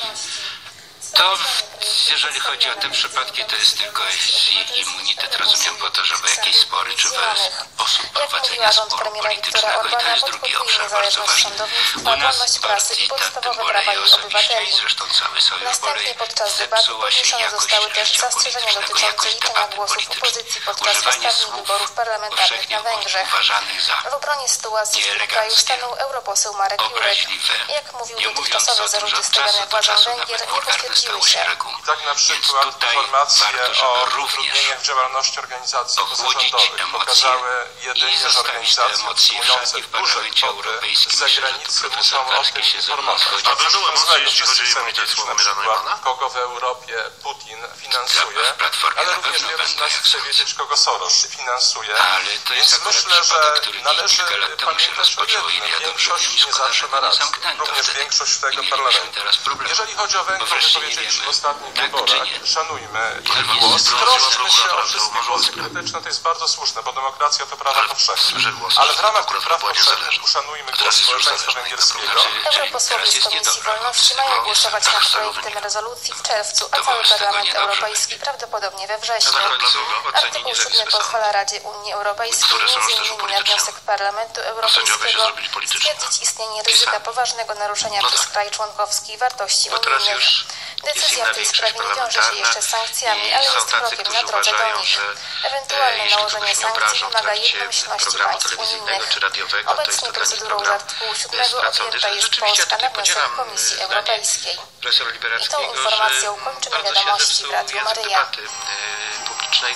Speaker 19: To jeżeli chodzi o te przypadki, to jest tylko immunitet, rozumiem, po to, żeby jakieś spory, czy sposób prowadzenia sporu politycznego. I to jest drugi obszar bardzo ważny. U nas bardziej tym boleje osobiście i zresztą cały Sojusz boleje. Zepsuła się jakość życia politycznego, jakość debaty politycznej. Używanie słów powszechnie uważanych za nieeleganckie, obraźliwe, nie mówiąc o tym, że od czasu do czasu nawet wulgarne stało się regułą.
Speaker 21: Tak na przykład informacje o utrudnieniach działalności organizacji pozarządowych pokazały jedynie, że organizacje otrzymujące duże kwoty z zagranicy muszą o tym informować.
Speaker 20: A będą emocje, jeśli chodzi o immunitet słowem Milana?
Speaker 21: Kogo w Europie Putin finansuje, ale również wielu z nas chce wiedzieć, kogo Soros finansuje. Więc myślę, że należy pamiętać o jednym. Większość nie zawsze ma rację. Również większość tego parlamentu. Jeżeli chodzi o Węgry, powiedzieliśmy w ostatnich wyborach, szanujmy ich głos, troszczmy się o wszystkie głosy krytyczne, to jest bardzo słuszne, bo demokracja to prawo powszechne. Ale w ramach tych praw powszechnych uszanujmy głos społeczeństwa węgierskiego.
Speaker 22: Europosłowie z Komisji Wolności mają głosować nad projektem rezolucji w czerwcu, a cały Parlament Europejski prawdopodobnie we wrześniu. Artykuł siódmy pozwala Radzie Unii Europejskiej między innymi na wniosek Parlamentu Europejskiego stwierdzić istnienie ryzyka poważnego naruszenia przez kraj członkowski wartości unijnych. Decyzja w tej sprawie nie wiąże się jeszcze z sankcjami, ale jest krokiem na drodze do nich. Ewentualne nałożenie sankcji wymaga jednomyślności państw unijnych. Obecnie procedurą z artykułu siódmego objęta jest Polska na wniosek Komisji Europejskiej. I tą informacją kończymy wiadomości w Radiu Maryja.
Speaker 2: Publicznej.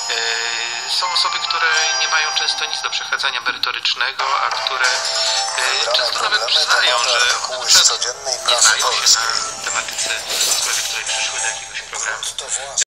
Speaker 2: Są osoby, które nie mają często nic do przekazania merytorycznego, a które często nawet przyznają, że nie znają się na tematyce, w sprawie której przyszły do jakiegoś programu.